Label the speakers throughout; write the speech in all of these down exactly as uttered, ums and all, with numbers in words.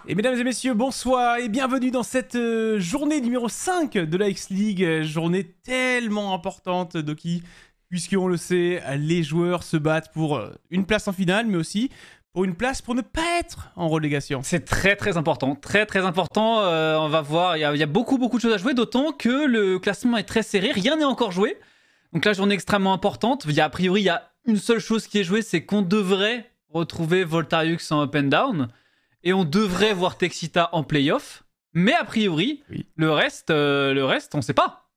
Speaker 1: Et mesdames et messieurs, bonsoir et bienvenue dans cette euh, journée numéro cinq de la X-League. euh, Journée tellement importante, Doki, puisqu'on le sait, les joueurs se battent pour euh, une place en finale, mais aussi pour une place pour ne pas être en relégation.
Speaker 2: C'est très très important, très très important. Euh, on va voir, il y, a- il y a beaucoup beaucoup de choses à jouer, d'autant que le classement est très serré, rien n'est encore joué. Donc la journée est extrêmement importante. Il y a, a priori, il y a une seule chose qui est jouée, c'est qu'on devrait retrouver Voltariux en up and down. Et on devrait voir Texita en playoff. Mais a priori,
Speaker 1: Oui.
Speaker 2: le reste, euh, le reste, on sait pas.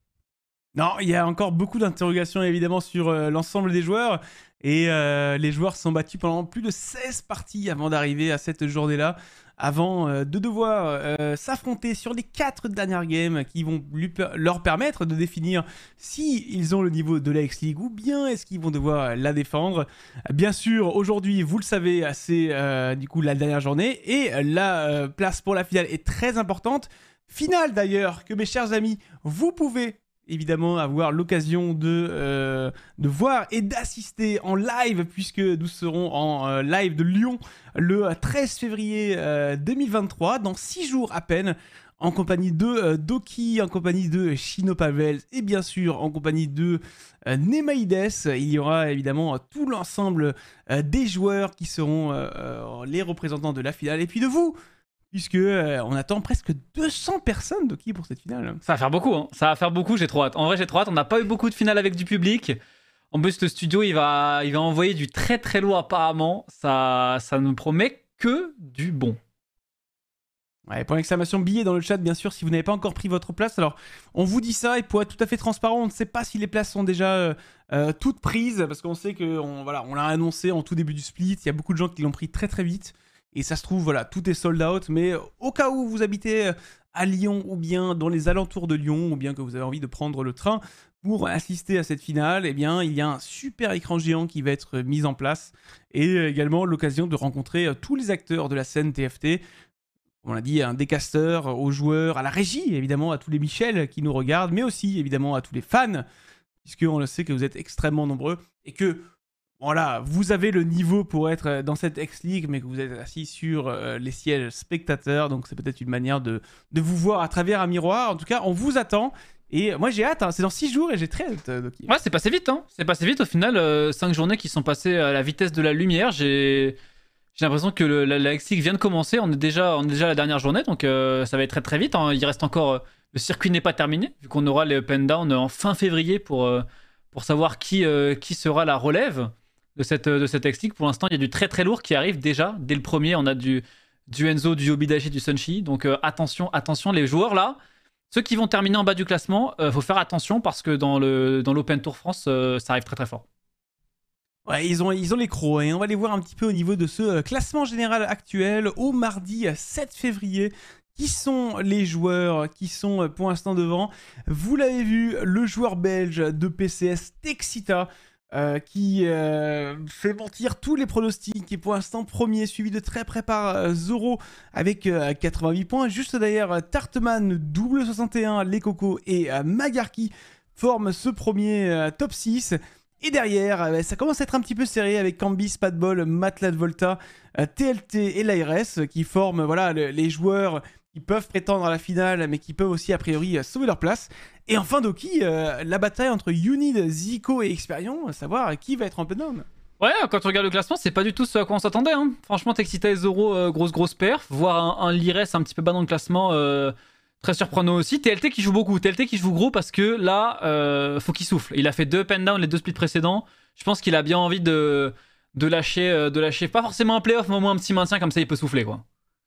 Speaker 1: Non, il y a encore beaucoup d'interrogations évidemment sur euh, l'ensemble des joueurs. Et euh, les joueurs se sont battus pendant plus de seize parties avant d'arriver à cette journée-là. Avant euh, de devoir euh, s'affronter sur les quatre dernières games qui vont lui per- leur permettre de définir si ils ont le niveau de la X-League ou bien est-ce qu'ils vont devoir la défendre. Bien sûr, aujourd'hui, vous le savez, c'est euh, du coup la dernière journée et la euh, place pour la finale est très importante. Finale d'ailleurs que mes chers amis, vous pouvez évidemment avoir l'occasion de, euh, de voir et d'assister en live, puisque nous serons en euh, live de Lyon le treize février euh, deux mille vingt-trois, dans six jours à peine, en compagnie de euh, Doki, en compagnie de Shino Pavels et bien sûr en compagnie de euh, Nemaides. Il y aura évidemment euh, tout l'ensemble euh, des joueurs qui seront euh, euh, les représentants de la finale, et puis de vous, puisque euh, on attend presque deux cents personnes, Doki, pour cette finale.
Speaker 2: Ça va faire beaucoup, hein. Ça va faire beaucoup, j'ai trop hâte. En vrai, j'ai trop hâte. On n'a pas eu beaucoup de finales avec du public. En plus, le studio, il va, il va envoyer du très très lourd apparemment. Ça, ça ne promet que du bon.
Speaker 1: Ouais, point d'exclamation billet dans le chat, bien sûr, si vous n'avez pas encore pris votre place. Alors, on vous dit ça, et pour être tout à fait transparent, on ne sait pas si les places sont déjà euh, euh, toutes prises, parce qu'on sait qu'on voilà, on l'a annoncé en tout début du split. Il y a beaucoup de gens qui l'ont pris très très vite, et ça se trouve, voilà, tout est sold out. Mais au cas où vous habitez à Lyon, ou bien dans les alentours de Lyon, ou bien que vous avez envie de prendre le train pour assister à cette finale, eh bien, il y a un super écran géant qui va être mis en place, et également l'occasion de rencontrer euh, tous les acteurs de la scène T F T. On l'a dit, un des casteurs, aux joueurs, à la régie, évidemment, à tous les Michel qui nous regardent, mais aussi, évidemment, à tous les fans, puisqu'on le sait que vous êtes extrêmement nombreux, et que, voilà, vous avez le niveau pour être dans cette X-League, mais que vous êtes assis sur euh, les sièges spectateurs, donc c'est peut-être une manière de, de vous voir à travers un miroir. En tout cas, on vous attend, et moi j'ai hâte, hein, c'est dans six jours, et j'ai très hâte, euh, Doki.
Speaker 2: Ouais, c'est passé vite, hein. C'est passé vite au final. euh, cinq journées qui sont passées à la vitesse de la lumière. J'ai. J'ai l'impression que le- la, la X-League vient de commencer, on est déjà, on est déjà à la dernière journée, donc euh, ça va être très très vite, hein. Il reste encore, euh, le circuit n'est pas terminé, vu qu'on aura les up and down en fin février pour, euh, pour savoir qui, euh, qui sera la relève de cette, de cette X-League. Pour l'instant, il y a du très très lourd qui arrive déjà, dès le premier, on a du, du Enzo, du Yobidashi, du Sunshi, donc euh, attention, attention, les joueurs là, ceux qui vont terminer en bas du classement, euh, faut faire attention parce que dans le, dans l'Open Tour France, euh, ça arrive très très fort.
Speaker 1: Ouais, ils ont, ils ont les crocs, et on va les voir un petit peu au niveau de ce euh, classement général actuel au mardi euh, sept février. Qui sont les joueurs qui sont euh, pour l'instant devant? Vous l'avez vu, le joueur belge de P C S, Texita, euh, qui euh, fait mentir tous les pronostics, qui est pour l'instant premier, suivi de très près par euh, Zoro avec euh, quatre-vingt-huit points. Juste derrière, euh, Tartman, Double soixante et un, Les Cocos et euh, Magarki forment ce premier euh, top six. Et derrière, euh, ça commence à être un petit peu serré avec Cambis, Padball, Matelas de Volta, euh, T L T et l'A R S qui forment voilà, le- les joueurs qui peuvent prétendre à la finale, mais qui peuvent aussi a priori euh, sauver leur place. Et enfin, Doki, euh, la bataille entre Unid, Zico et Experion, savoir qui va être en plenum.
Speaker 2: Ouais, quand on regarde le classement, c'est pas du tout ce à quoi on s'attendait, hein. Franchement, Texita et Zoro, euh, grosse grosse perf. Voir un, un Lires un petit peu bas dans le classement, euh, très surprenant aussi. T L T qui joue beaucoup, T L T qui joue gros parce que là, euh, faut qu'il souffle. Il a fait deux up and down les deux splits précédents. Je pense qu'il a bien envie de, de, lâcher, euh, de lâcher, pas forcément un playoff, mais au moins un petit maintien, comme ça il peut souffler, quoi.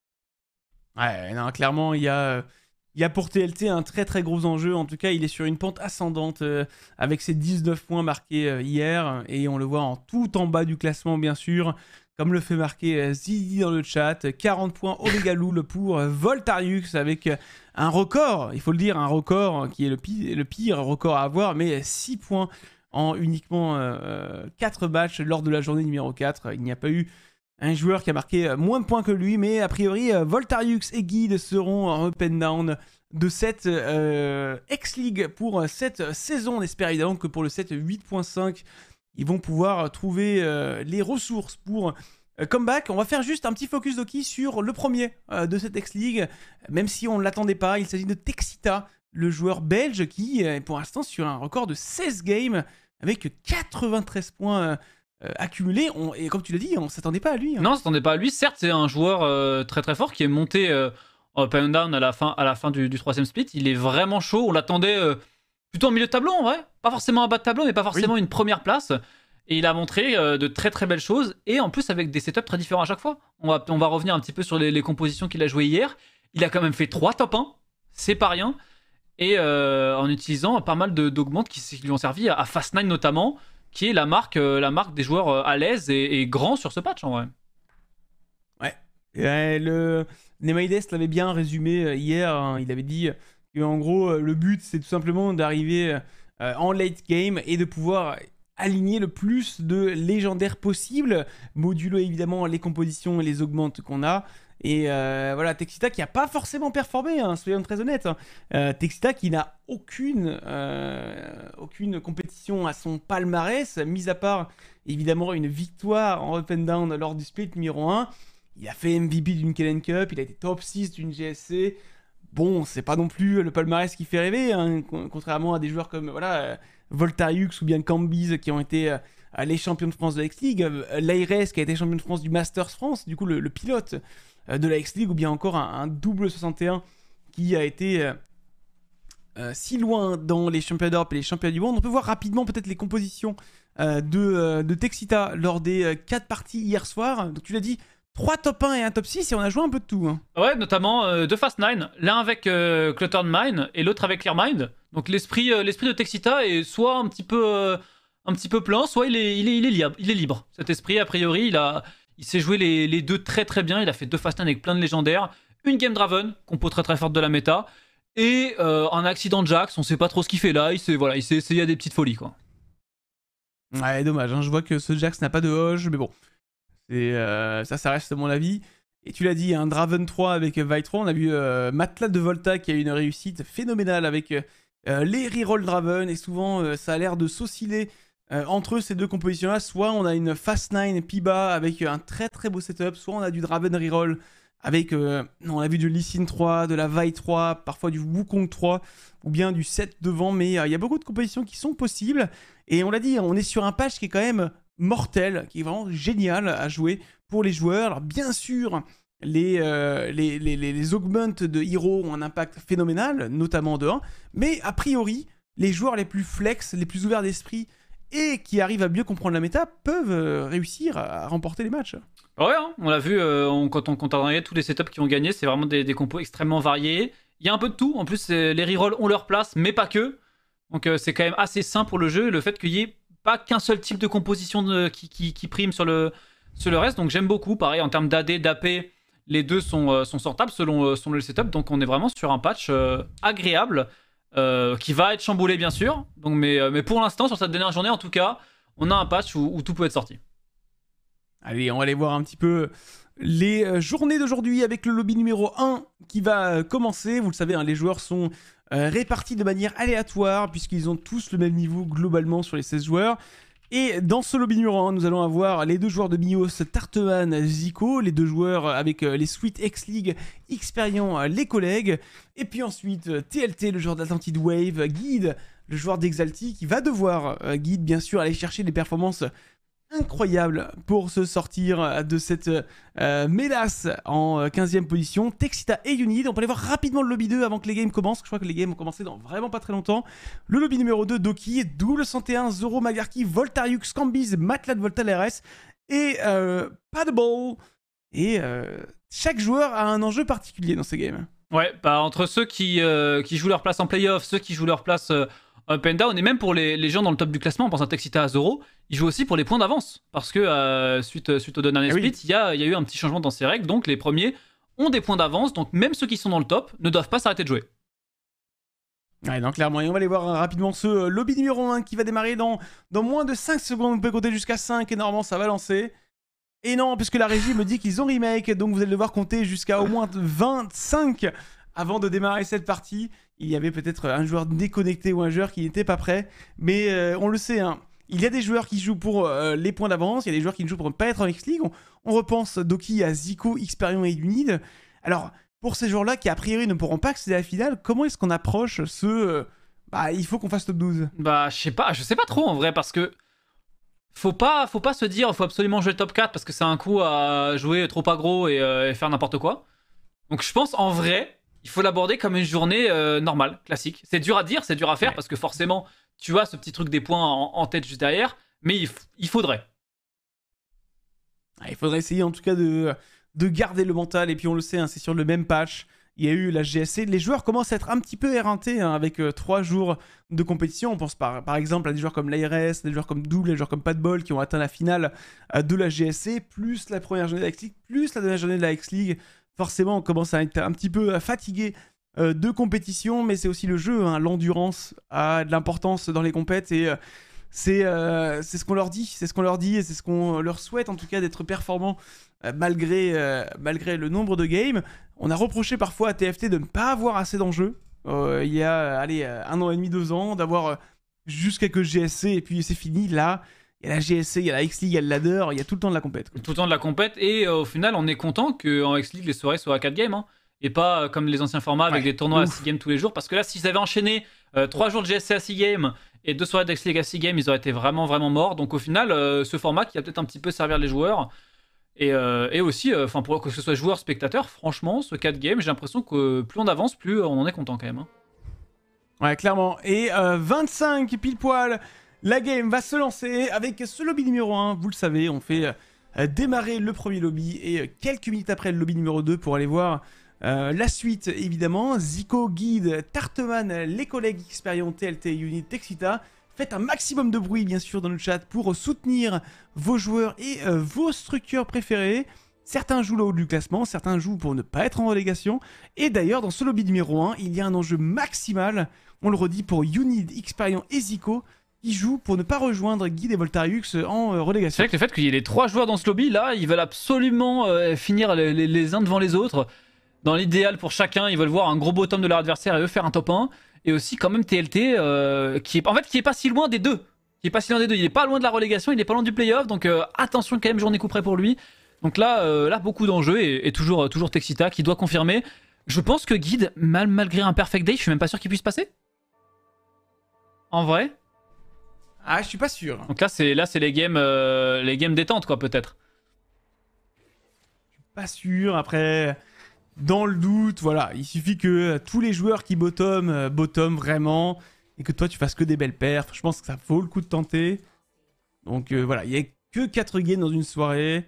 Speaker 1: Ouais, non, clairement, il y a, il y a pour T L T un très très gros enjeu. En tout cas, il est sur une pente ascendante euh, avec ses dix-neuf points marqués euh, hier. Et on le voit en tout en bas du classement, bien sûr. Comme le fait marquer euh, Zidi dans le chat. quarante points Omega Loul pour euh, Voltariux avec euh, un record, il faut le dire, un record qui est le pire, le pire record à avoir. Mais six points en uniquement euh, quatre matchs lors de la journée numéro quatre. Il n'y a pas eu un joueur qui a marqué moins de points que lui, mais a priori, Voltariux et Guide seront en up and down de cette euh, X-League pour cette saison. On espère évidemment que pour le set huit point cinq, ils vont pouvoir trouver euh, les ressources pour euh, comeback. On va faire juste un petit focus Doki sur le premier euh, de cette X-League, même si on ne l'attendait pas. Il s'agit de Texita, le joueur belge qui est pour l'instant sur un record de seize games avec quatre-vingt-treize points euh, euh, accumulés. On, et comme tu l'as dit, on ne s'attendait pas à lui. Hein.
Speaker 2: Non, on s'attendait pas à lui. Certes, c'est un joueur euh, très très fort qui est monté euh, up and down à la fin, à la fin du, du troisième split. Il est vraiment chaud. On l'attendait euh, plutôt en milieu de tableau en vrai. Pas forcément en bas de tableau, mais pas forcément oui. une première place. Et il a montré euh, de très très belles choses. Et en plus avec des setups très différents à chaque fois. On va, on va revenir un petit peu sur les, les compositions qu'il a jouées hier. Il a quand même fait trois top un. C'est pas rien. Et euh, en utilisant pas mal de, d'augmentes qui, qui lui ont servi à, à Fast nine notamment, qui est la marque, euh, la marque des joueurs euh, à l'aise et, et grands sur ce patch en vrai.
Speaker 1: Ouais. Et, le Nemaides l'avait bien résumé hier. Hein. Il avait dit qu'en gros, le but c'est tout simplement d'arriver euh, en late game et de pouvoir aligner le plus de légendaires possible, modulo évidemment les compositions et les augmentes qu'on a. Et euh, voilà, Texita qui n'a pas forcément performé, hein, soyons très honnêtes. Hein. Euh, Texita qui n'a aucune, euh, aucune compétition à son palmarès, mis à part évidemment une victoire en up and down lors du split numéro un. Il a fait M V P d'une Kellen Cup, il a été top six d'une G S C. Bon, c'est pas non plus le palmarès qui fait rêver, hein, contrairement à des joueurs comme voilà, Voltariux ou bien Cambiz qui ont été euh, les champions de France de la X-League. Euh, Laires qui a été champion de France du Masters France, du coup le, le pilote de la X-League, ou bien encore un, un double soixante et un qui a été euh, euh, si loin dans les championnats d'Europe et les championnats du monde. On peut voir rapidement peut-être les compositions euh, de, euh, de Texita lors des quatre euh, parties hier soir. Donc tu l'as dit, trois top un et un top six, et on a joué un peu de tout. Hein.
Speaker 2: Ouais, notamment euh, deux Fast nine, l'un avec euh, Cluttered Mind et l'autre avec Clear Mind. Donc l'esprit, euh, l'esprit de Texita est soit un petit peu, euh, un petit peu plein, soit il est, il, est, il, est libre, il est libre. Cet esprit, a priori, il a... Il s'est joué les, les deux très très bien. Il a fait deux Fast nine avec plein de légendaires. Une Game Draven, compo très très forte de la méta. Et euh, un accident de Jax. On sait pas trop ce qu'il fait là. Il s'est voilà, il s'est essayé à des petites folies quoi.
Speaker 1: Ouais, dommage. Hein. Je vois que ce Jax n'a pas de Hoge. Mais bon, c'est, euh, ça, ça reste mon avis. Et tu l'as dit, un Draven trois avec Vitro. On a vu euh, Matelas de Volta qui a eu une réussite phénoménale avec euh, les reroll Draven. Et souvent, euh, ça a l'air de s'osciller. Euh, entre ces deux compositions-là, soit on a une Fast nine Piba avec un très très beau setup, soit on a du Draven Reroll avec, euh, on a vu du Lee Sin trois, de la Vi trois, parfois du Wukong trois, ou bien du sept devant, mais il euh, y a beaucoup de compositions qui sont possibles. Et on l'a dit, on est sur un patch qui est quand même mortel, qui est vraiment génial à jouer pour les joueurs. Alors bien sûr, les, euh, les, les, les, les augments de Hero ont un impact phénoménal, notamment de un, mais a priori, les joueurs les plus flex, les plus ouverts d'esprit, et qui arrivent à mieux comprendre la méta, peuvent euh, réussir à remporter les matchs.
Speaker 2: Ouais, hein, on l'a vu euh, on, quand on quand on a regardé tous les setups qui ont gagné, c'est vraiment des, des compos extrêmement variés. Il y a un peu de tout, en plus les rerolls ont leur place, mais pas que. Donc euh, c'est quand même assez sain pour le jeu, le fait qu'il n'y ait pas qu'un seul type de composition de, qui, qui, qui prime sur le, sur le reste. Donc j'aime beaucoup, pareil en termes d'A D, d'A P, les deux sont, euh, sont sortables selon, euh, selon le setup. Donc on est vraiment sur un patch euh, agréable. Euh, qui va être chamboulé bien sûr, donc, mais, euh, mais pour l'instant sur cette dernière journée en tout cas on a un patch où, où tout peut être sorti.
Speaker 1: Allez, on va aller voir un petit peu les euh, journées d'aujourd'hui avec le lobby numéro un qui va euh, commencer. Vous le savez, hein, les joueurs sont euh, répartis de manière aléatoire puisqu'ils ont tous le même niveau globalement sur les seize joueurs. Et dans ce lobby numéro un, nous allons avoir les deux joueurs de Mios, Tarteman, Zico, les deux joueurs avec les Sweet X-League, Xperion, les collègues. Et puis ensuite, T L T, le joueur d'Atlantid Wave, Guide, le joueur d'Exalti, qui va devoir, Guide bien sûr, aller chercher des performances incroyables pour se sortir de cette euh, mélasse en quinzième position. Texita et Unid. On peut aller voir rapidement le lobby deux avant que les games commencent. Je crois que les games ont commencé dans vraiment pas très longtemps. Le lobby numéro deux, Doki, Double cent et un, Zoro Magarki, Voltariux, Cambiz, Matelas de Volta L R S et euh, Paddball. Et euh, chaque joueur a un enjeu particulier dans ces games.
Speaker 2: Ouais, bah entre ceux qui, euh, qui jouent leur place en playoff, ceux qui jouent leur place euh, up and down, et même pour les, les gens dans le top du classement, on pense à Texita, à Zoro, ils jouent aussi pour les points d'avance. Parce que euh, suite, suite au dernier split, il oui. y, a, y a eu un petit changement dans ces règles, donc les premiers ont des points d'avance, donc même ceux qui sont dans le top ne doivent pas s'arrêter de jouer.
Speaker 1: Ouais, donc clairement, et on va aller voir rapidement ce euh, lobby numéro un qui va démarrer dans, dans moins de cinq secondes. On peut compter jusqu'à cinq et normalement ça va lancer. Et non, puisque la régie me dit qu'ils ont remake, donc vous allez devoir compter jusqu'à au moins vingt-cinq avant de démarrer cette partie. Il y avait peut-être un joueur déconnecté ou un joueur qui n'était pas prêt, mais euh, on le sait, hein, Il y a des joueurs qui jouent pour euh, les points d'avance, il y a des joueurs qui jouent pour ne pas être en X-League. On, on repense Doki à Zico, Xperion et Unid. Alors, pour ces joueurs-là qui a priori ne pourront pas accéder à la finale, comment est-ce qu'on approche ce... Euh, bah, il faut qu'on fasse top douze.
Speaker 2: Bah, je sais pas, je sais pas trop en vrai, parce que faut pas, faut pas se dire faut absolument jouer top quatre parce que c'est un coup à jouer trop aggro et, euh, et faire n'importe quoi. Donc je pense en vrai, il faut l'aborder comme une journée euh, normale, classique. C'est dur à dire, c'est dur à faire ouais. parce que forcément, tu as ce petit truc des points en, en tête juste derrière, mais il, il faudrait.
Speaker 1: Il faudrait essayer en tout cas de, de garder le mental, et puis on le sait, hein, c'est sur le même patch. Il y a eu la G S C. Les joueurs commencent à être un petit peu éreintés hein, avec euh, trois jours de compétition. On pense par, par exemple à des joueurs comme l'A R S, des joueurs comme Double, des joueurs comme Pas de Bol qui ont atteint la finale euh, de la G S C, plus la première journée de la X-League, plus la dernière journée de la X-League. Forcément, on commence à être un petit peu fatigué euh, de compétition, mais c'est aussi le jeu. Hein. L'endurance a de l'importance dans les compètes et euh, c'est euh, ce qu'on leur dit. C'est ce qu'on leur dit et c'est ce qu'on leur souhaite en tout cas d'être performants euh, malgré, euh, malgré le nombre de games. On a reproché parfois à T F T de ne pas avoir assez d'enjeux. Euh, il y a allez, un an et demi, deux ans, d'avoir juste quelques G S C et puis c'est fini. Là, il y a la G S C, il y a la X-League, il y a le ladder, il y a tout le temps de la compète. Quoi.
Speaker 2: Tout le temps de la compète et euh, au final, on est content qu'en X-League, les soirées soient à quatre games. Hein, et pas euh, comme les anciens formats avec ouais, des tournois ouf. à six games tous les jours. Parce que là, s'ils avaient enchaîné euh, trois jours de G S C à six games et deux soirées d'X-League à six games, ils auraient été vraiment, vraiment morts. Donc au final, euh, ce format qui va peut-être un petit peu servir les joueurs. Et, euh, et aussi, enfin euh, pour que ce soit joueur spectateur, franchement, ce quatre games, j'ai l'impression que plus on avance, plus on en est content quand même. Hein.
Speaker 1: Ouais, clairement. Et euh, vingt-cinq pile poil, la game va se lancer avec ce lobby numéro un. Vous le savez, on fait euh, démarrer le premier lobby et euh, quelques minutes après le lobby numéro deux pour aller voir euh, la suite, évidemment. Zico, Guide, Tarteman, les collègues Xperion, T L T, Unit, Texita. Faites un maximum de bruit, bien sûr, dans le chat pour soutenir vos joueurs et euh, vos structures préférées. Certains jouent le haut du classement, certains jouent pour ne pas être en relégation. Et d'ailleurs, dans ce lobby numéro un, il y a un enjeu maximal, on le redit, pour Unid, Xperion et Zico, qui jouent pour ne pas rejoindre Guide et Voltariux en euh, relégation.
Speaker 2: C'est vrai que le fait qu'il y ait les trois joueurs dans ce lobby, là, ils veulent absolument euh, finir les, les, les uns devant les autres. Dans l'idéal pour chacun, ils veulent voir un gros bottom de leur adversaire et eux faire un top un. Et aussi quand même T L T euh, qui est en fait qui est pas si loin des deux, qui est pas si loin des deux. Il est pas loin de la relégation, il est pas loin du playoff, donc euh, attention quand même, journée coup près pour lui. Donc là, euh, là beaucoup d'enjeux et, et toujours toujours Texita qui doit confirmer. Je pense que Guide, mal, malgré un perfect day, je suis même pas sûr qu'il puisse passer. En vrai.
Speaker 1: Ah, je suis pas sûr.
Speaker 2: Donc là c'est là c'est les games euh, les games détente quoi peut-être.
Speaker 1: Je suis pas sûr après. Dans le doute, voilà, il suffit que tous les joueurs qui bottom, euh, bottom vraiment, et que toi tu fasses que des belles perfs. Je pense que ça vaut le coup de tenter. Donc euh, voilà, il n'y a que quatre games dans une soirée.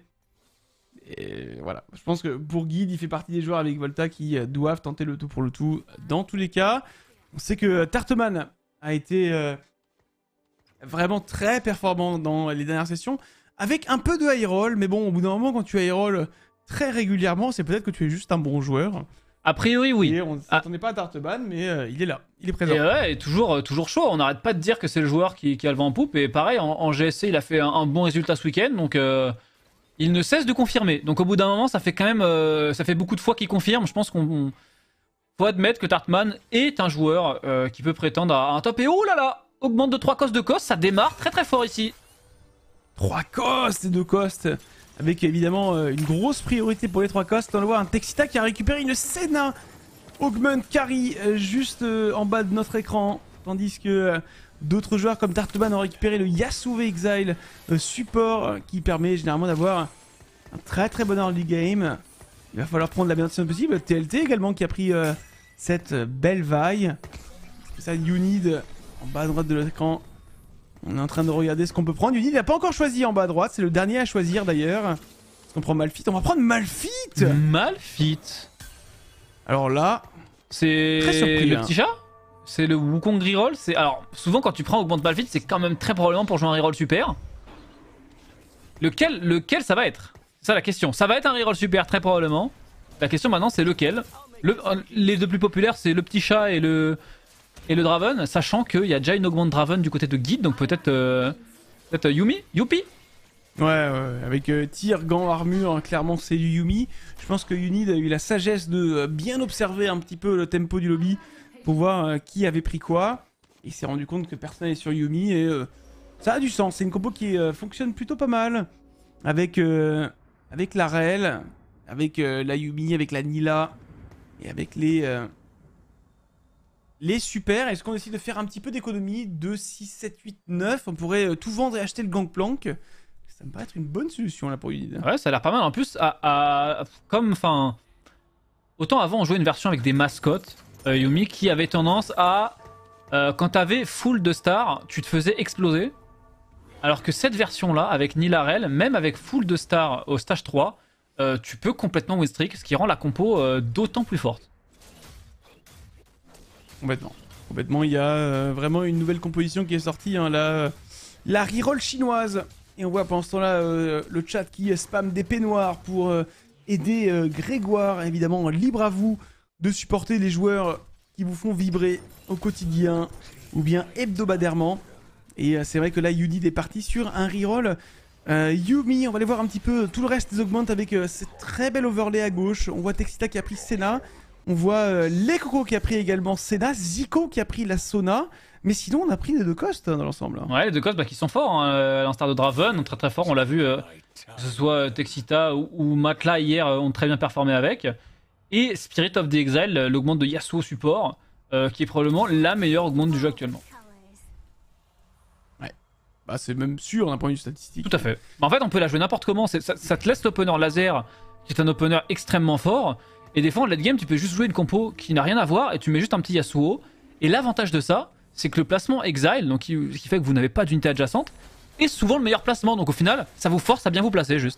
Speaker 1: Et voilà, je pense que pour Guide, il fait partie des joueurs avec Volta qui euh, doivent tenter le tout pour le tout dans tous les cas. On sait que Tarteman a été euh, vraiment très performant dans les dernières sessions, avec un peu de high roll, mais bon, au bout d'un moment, quand tu high roll très régulièrement, c'est peut-être que tu es juste un bon joueur.
Speaker 2: A priori, oui.
Speaker 1: Et on ne s'attendait ah. pas à Tarteban, mais euh, il est là, il est présent.
Speaker 2: Et ouais, et toujours, euh, toujours chaud. On n'arrête pas de dire que c'est le joueur qui, qui a le vent en poupe. Et pareil, en, en G S C, il a fait un, un bon résultat ce week-end, donc euh, il ne cesse de confirmer. Donc au bout d'un moment, ça fait quand même, euh, ça fait beaucoup de fois qu'il confirme. Je pense qu'on faut admettre que Tartman est un joueur euh, qui peut prétendre à un top. Et oh là là, augmente de trois costes de cost, ça démarre très très fort ici.
Speaker 1: trois costes et deux costes. Avec évidemment euh, une grosse priorité pour les trois costes. On va voir un Texita qui a récupéré une Senna Augment Carry euh, juste euh, en bas de notre écran. Tandis que euh, d'autres joueurs comme Tarteman ont récupéré le Yasuve Exile euh, support euh, qui permet généralement d'avoir un très très bon early game. Il va falloir prendre la meilleure décision possible. T L T également qui a pris euh, cette belle vaille. Ça, Unid en bas à droite de l'écran. On est en train de regarder ce qu'on peut prendre. Unid n'a pas encore choisi en bas à droite. C'est le dernier à choisir d'ailleurs. Est-ce qu'on prend Malphite? On va prendre Malphite.
Speaker 2: Malphite.
Speaker 1: Alors là,
Speaker 2: c'est le hein. petit chat. C'est le Wukong reroll. Alors souvent quand tu prends Augmente Malphite, c'est quand même très probablement pour jouer un reroll super. Lequel, lequel ça va être? C'est ça la question. Ça va être un reroll super très probablement. La question maintenant c'est lequel. Le, les deux plus populaires c'est le petit chat et le... Et le Draven, sachant qu'il y a déjà une augmente Draven du côté de Guide, donc peut-être euh, peut-être Yumi, Youpi.
Speaker 1: Ouais, ouais, avec euh, tir, gants, armure, clairement c'est du Yumi. Je pense que Unid a eu la sagesse de euh, bien observer un petit peu le tempo du lobby pour voir euh, qui avait pris quoi. Il s'est rendu compte que personne n'est sur Yumi et euh, Ça a du sens, c'est une compo qui euh, fonctionne plutôt pas mal. Avec, euh, avec la Rel, avec euh, la Yumi, avec la Nila et avec les... Euh, les super. Est-ce qu'on décide de faire un petit peu d'économie? Deux, six, sept, huit, neuf. On pourrait euh, tout vendre et acheter le Gangplank. Ça me paraît être une bonne solution là pour Unid.
Speaker 2: Ouais, ça a l'air pas mal. En plus, à, à- comme, enfin, autant avant on jouait une version avec des mascottes euh, Yumi qui avait tendance à, euh, quand t'avais full de stars, tu te faisais exploser. Alors que cette version-là, avec Nilarel, même avec full de stars au stage trois, euh, tu peux complètement win streak, ce qui rend la compo euh, d'autant plus forte.
Speaker 1: Complètement. Complètement, il y a euh, vraiment une nouvelle composition qui est sortie, hein, la, la reroll chinoise. Et on voit pendant ce temps-là euh, le chat qui spam des peignoirs pour euh, aider euh, Grégoire. Évidemment, libre à vous de supporter les joueurs qui vous font vibrer au quotidien ou bien hebdomadairement. Et euh, c'est vrai que là, Unid est parti sur un reroll. Euh, Yumi, on va aller voir un petit peu tout le reste des augmentes avec euh, cette très belle overlay à gauche. On voit Texita qui a pris Senna. On voit euh, les Coco qui a pris également Senna, Zico qui a pris la Sona, mais sinon on a pris les deux Cost hein, dans l'ensemble.
Speaker 2: Ouais, les deux Cost bah, qui sont forts, hein, à l'instar de Draven, très très fort, on l'a vu, euh, que ce soit Texita ou, ou Matla hier, euh, ont très bien performé avec. Et Spirit of the Exile, l'augmente de Yasuo support, euh, qui est probablement la meilleure augmente du jeu actuellement.
Speaker 1: Ouais, bah, c'est même sûr d'un point de vue statistique.
Speaker 2: Tout à fait. Bah, en fait, on peut la jouer n'importe comment, ça, ça te laisse l'opener laser, qui est un opener extrêmement fort. Et des fois en late game tu peux juste jouer une compo qui n'a rien à voir et tu mets juste un petit Yasuo. Et l'avantage de ça, c'est que le placement Exile, donc qui, qui fait que vous n'avez pas d'unité adjacente, est souvent le meilleur placement. Donc au final, ça vous force à bien vous placer juste.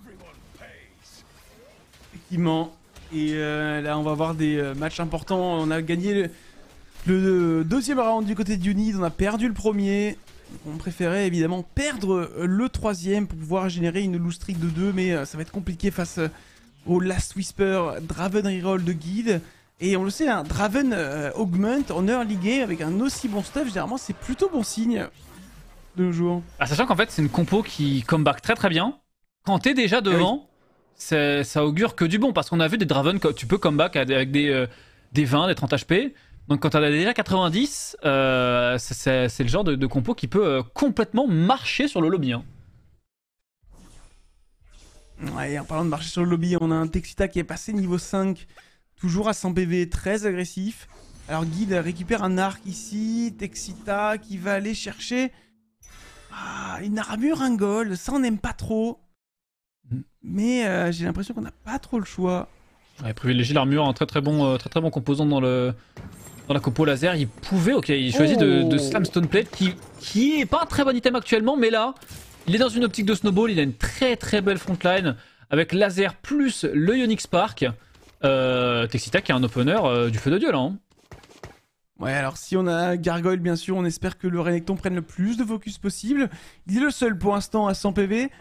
Speaker 1: Effectivement. Et euh, là on va avoir des euh, matchs importants. On a gagné le, le deuxième round du côté d'Unid, on a perdu le premier. On préférait évidemment perdre le troisième pour pouvoir générer une loose streak de deux, mais euh, ça va être compliqué face... Euh, au Last Whisper, Draven reroll de guide. Et on le sait, un Draven euh, augment en early game avec un aussi bon stuff, généralement c'est plutôt bon signe de nos jours.
Speaker 2: Ah, sachant qu'en fait c'est une compo qui comeback très très bien. Quand t'es déjà devant, oui. ça augure que du bon, parce qu'on a vu des Draven, tu peux comeback avec des, euh, des vingt, des trente H P. Donc quand t'en as déjà quatre-vingt-dix, euh, c'est le genre de, de compo qui peut euh, complètement marcher sur le lobby. Hein.
Speaker 1: Ouais, en parlant de marcher sur le lobby, on a un Texita qui est passé niveau cinq, toujours à cent P V, très agressif. Alors Guide récupère un arc ici, Texita qui va aller chercher ah, une armure, un gold, ça on n'aime pas trop. Mais euh, j'ai l'impression qu'on n'a pas trop le choix.
Speaker 2: Ouais, privilégier l'armure, un très très bon, euh, très très bon composant dans le dans la compo laser. Il pouvait, ok, il choisit oh. de, de Slam Stone Plate qui, qui est pas un très bon item actuellement, mais là... Il est dans une optique de snowball, il a une très très belle frontline avec laser plus le Ionic Spark. Euh, Texita qui est un opener euh, du feu de dieu là. Hein.
Speaker 1: Ouais, alors si on a Gargoyle, bien sûr, on espère que le Renekton prenne le plus de focus possible. Il est le seul pour l'instant à cent P V.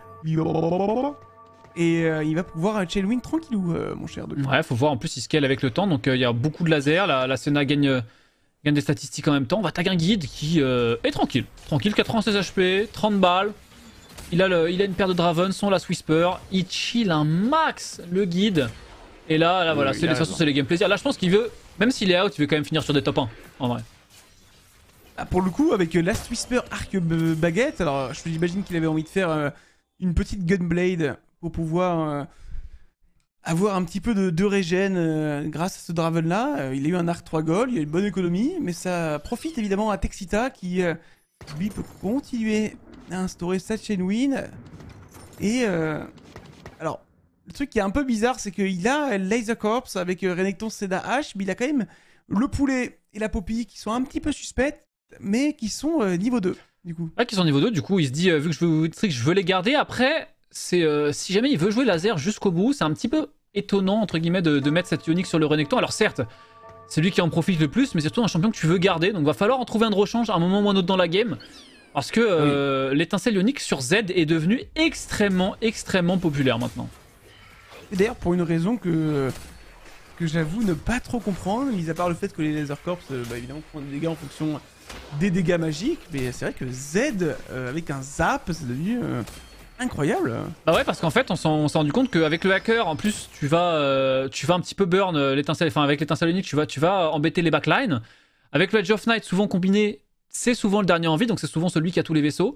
Speaker 1: Et euh, il va pouvoir chainwin tranquillou, euh, mon cher. Depuis.
Speaker 2: Ouais, faut voir, en plus il scale avec le temps, donc il euh, y a beaucoup de laser. La, la Senna gagne, euh, gagne des statistiques en même temps. On va tag un guide qui euh, est tranquille. Tranquille, quatre-vingt-seize H P, trente balles. Il a, le, il a une paire de Draven, son Last Whisper, il chill un max le guide. Et là, là voilà, c'est les façons, c'est les game plaisir. Là, je pense qu'il veut, même s'il est out, il veut quand même finir sur des top un, en vrai.
Speaker 1: Ah, pour le coup, avec Last Whisper Arc Baguette, alors je j'imagine qu'il avait envie de faire euh, une petite Gunblade pour pouvoir euh, avoir un petit peu de, de régène euh, grâce à ce Draven là. Euh, il a eu un arc trois gold, il a une bonne économie, mais ça profite évidemment à Texita qui, euh, lui, peut continuer instaurer sa chain win. Et euh, alors le truc qui est un peu bizarre, c'est qu'il a Laser Corps avec Renekton, Seda, H, mais il a quand même le poulet et la Poppy qui sont un petit peu suspectes, mais qui sont euh, niveau deux du coup.
Speaker 2: Ah, qui sont niveau deux, du coup il se dit euh, vu que je veux trick, je veux les garder. Après c'est euh, si jamais il veut jouer laser jusqu'au bout, c'est un petit peu étonnant entre guillemets de, de mettre cette Ionic sur le Renekton. Alors certes c'est lui qui en profite le plus, mais c'est surtout un champion que tu veux garder, donc va falloir en trouver un de rechange à un moment ou un autre dans la game. Parce que euh, oui. l'étincelle ionique sur Z est devenue extrêmement, extrêmement populaire maintenant.
Speaker 1: Et d'ailleurs, pour une raison que, que j'avoue ne pas trop comprendre, mis à part le fait que les Laser Corps, euh, bah, évidemment, font des dégâts en fonction des dégâts magiques, mais c'est vrai que Z, euh, avec un zap, c'est devenu euh, incroyable.
Speaker 2: Bah ouais, parce qu'en fait, on s'est rendu compte qu'avec le hacker, en plus, tu vas, euh, tu vas un petit peu burn l'étincelle, enfin, avec l'étincelle ionique, tu vas, tu vas embêter les backlines. Avec le Edge of Night, souvent combiné, c'est souvent le dernier en vie, donc c'est souvent celui qui a tous les vaisseaux.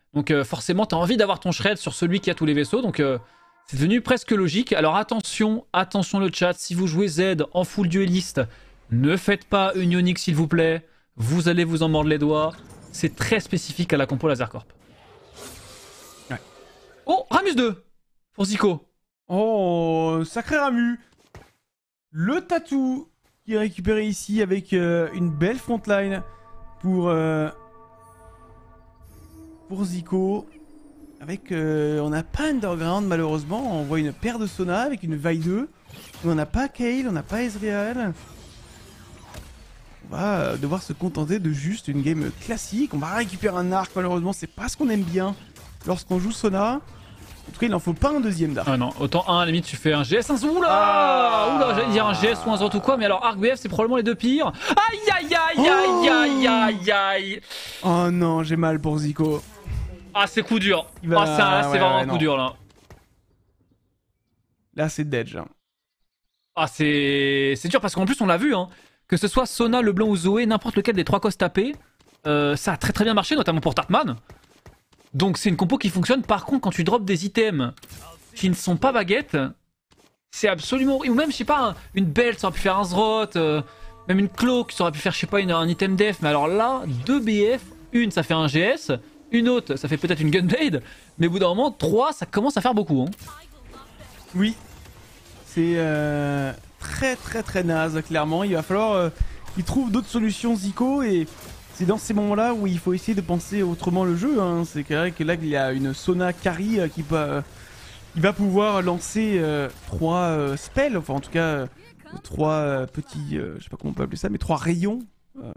Speaker 2: Donc euh, forcément, tu as envie d'avoir ton shred sur celui qui a tous les vaisseaux. Donc euh, c'est devenu presque logique. Alors attention, attention le chat, si vous jouez Z en full dueliste, ne faites pas une Ioniq s'il vous plaît. Vous allez vous en mordre les doigts. C'est très spécifique à la compo Laser Corp.
Speaker 1: Ouais.
Speaker 2: Oh, Ramus deux pour Zico.
Speaker 1: Oh, sacré Ramu. Le tatou qui est récupéré ici avec euh, une belle frontline pour, euh, pour Zico. Avec, euh, on n'a pas Underground malheureusement, on voit une paire de Sona avec une Vaille deux. Mais on n'a pas Kayle, on n'a pas Ezreal. On va devoir se contenter de juste une game classique. On va récupérer un arc, malheureusement c'est pas ce qu'on aime bien lorsqu'on joue Sona. En tout cas il n'en faut pas un deuxième d'arc.
Speaker 2: Ah non, autant un à la limite tu fais un G S, un oula ah oula, j'allais dire un G S ou un Zot ou quoi, mais alors arc B F c'est probablement les deux pires. Aïe aïe aïe aïe aïe aïe aïe.
Speaker 1: Oh non, j'ai mal pour Zico.
Speaker 2: Ah c'est coup dur.
Speaker 1: Va...
Speaker 2: Ah c'est ouais, vraiment ouais, un coup non. dur là.
Speaker 1: Là c'est Dedge.
Speaker 2: Ah c'est c'est dur parce qu'en plus on l'a vu hein. Que ce soit Sona, Leblanc ou Zoé, n'importe lequel des trois cosses tapés, euh, ça a très très bien marché, notamment pour Tartman. Donc c'est une compo qui fonctionne. Par contre, quand tu drops des items qui ne sont pas baguettes, c'est absolument... Ou même, je sais pas, une belt, ça aurait pu faire un Zrot, euh, même une cloak, ça aurait pu faire, je sais pas, une, un item def. Mais alors là, deux B F, une ça fait un G S, une autre ça fait peut-être une Gunblade, mais au bout d'un moment, trois ça commence à faire beaucoup. Hein.
Speaker 1: Oui, c'est... Euh... très très très naze clairement, il va falloir euh, qu'il trouve d'autres solutions Zico et c'est dans ces moments là où il faut essayer de penser autrement le jeu, hein. C'est vrai que là il y a une Sona carry euh, qui, peut, euh, qui va pouvoir lancer euh, trois euh, spells, enfin en tout cas euh, trois euh, petits, euh, je sais pas comment on peut appeler ça, mais trois rayons euh,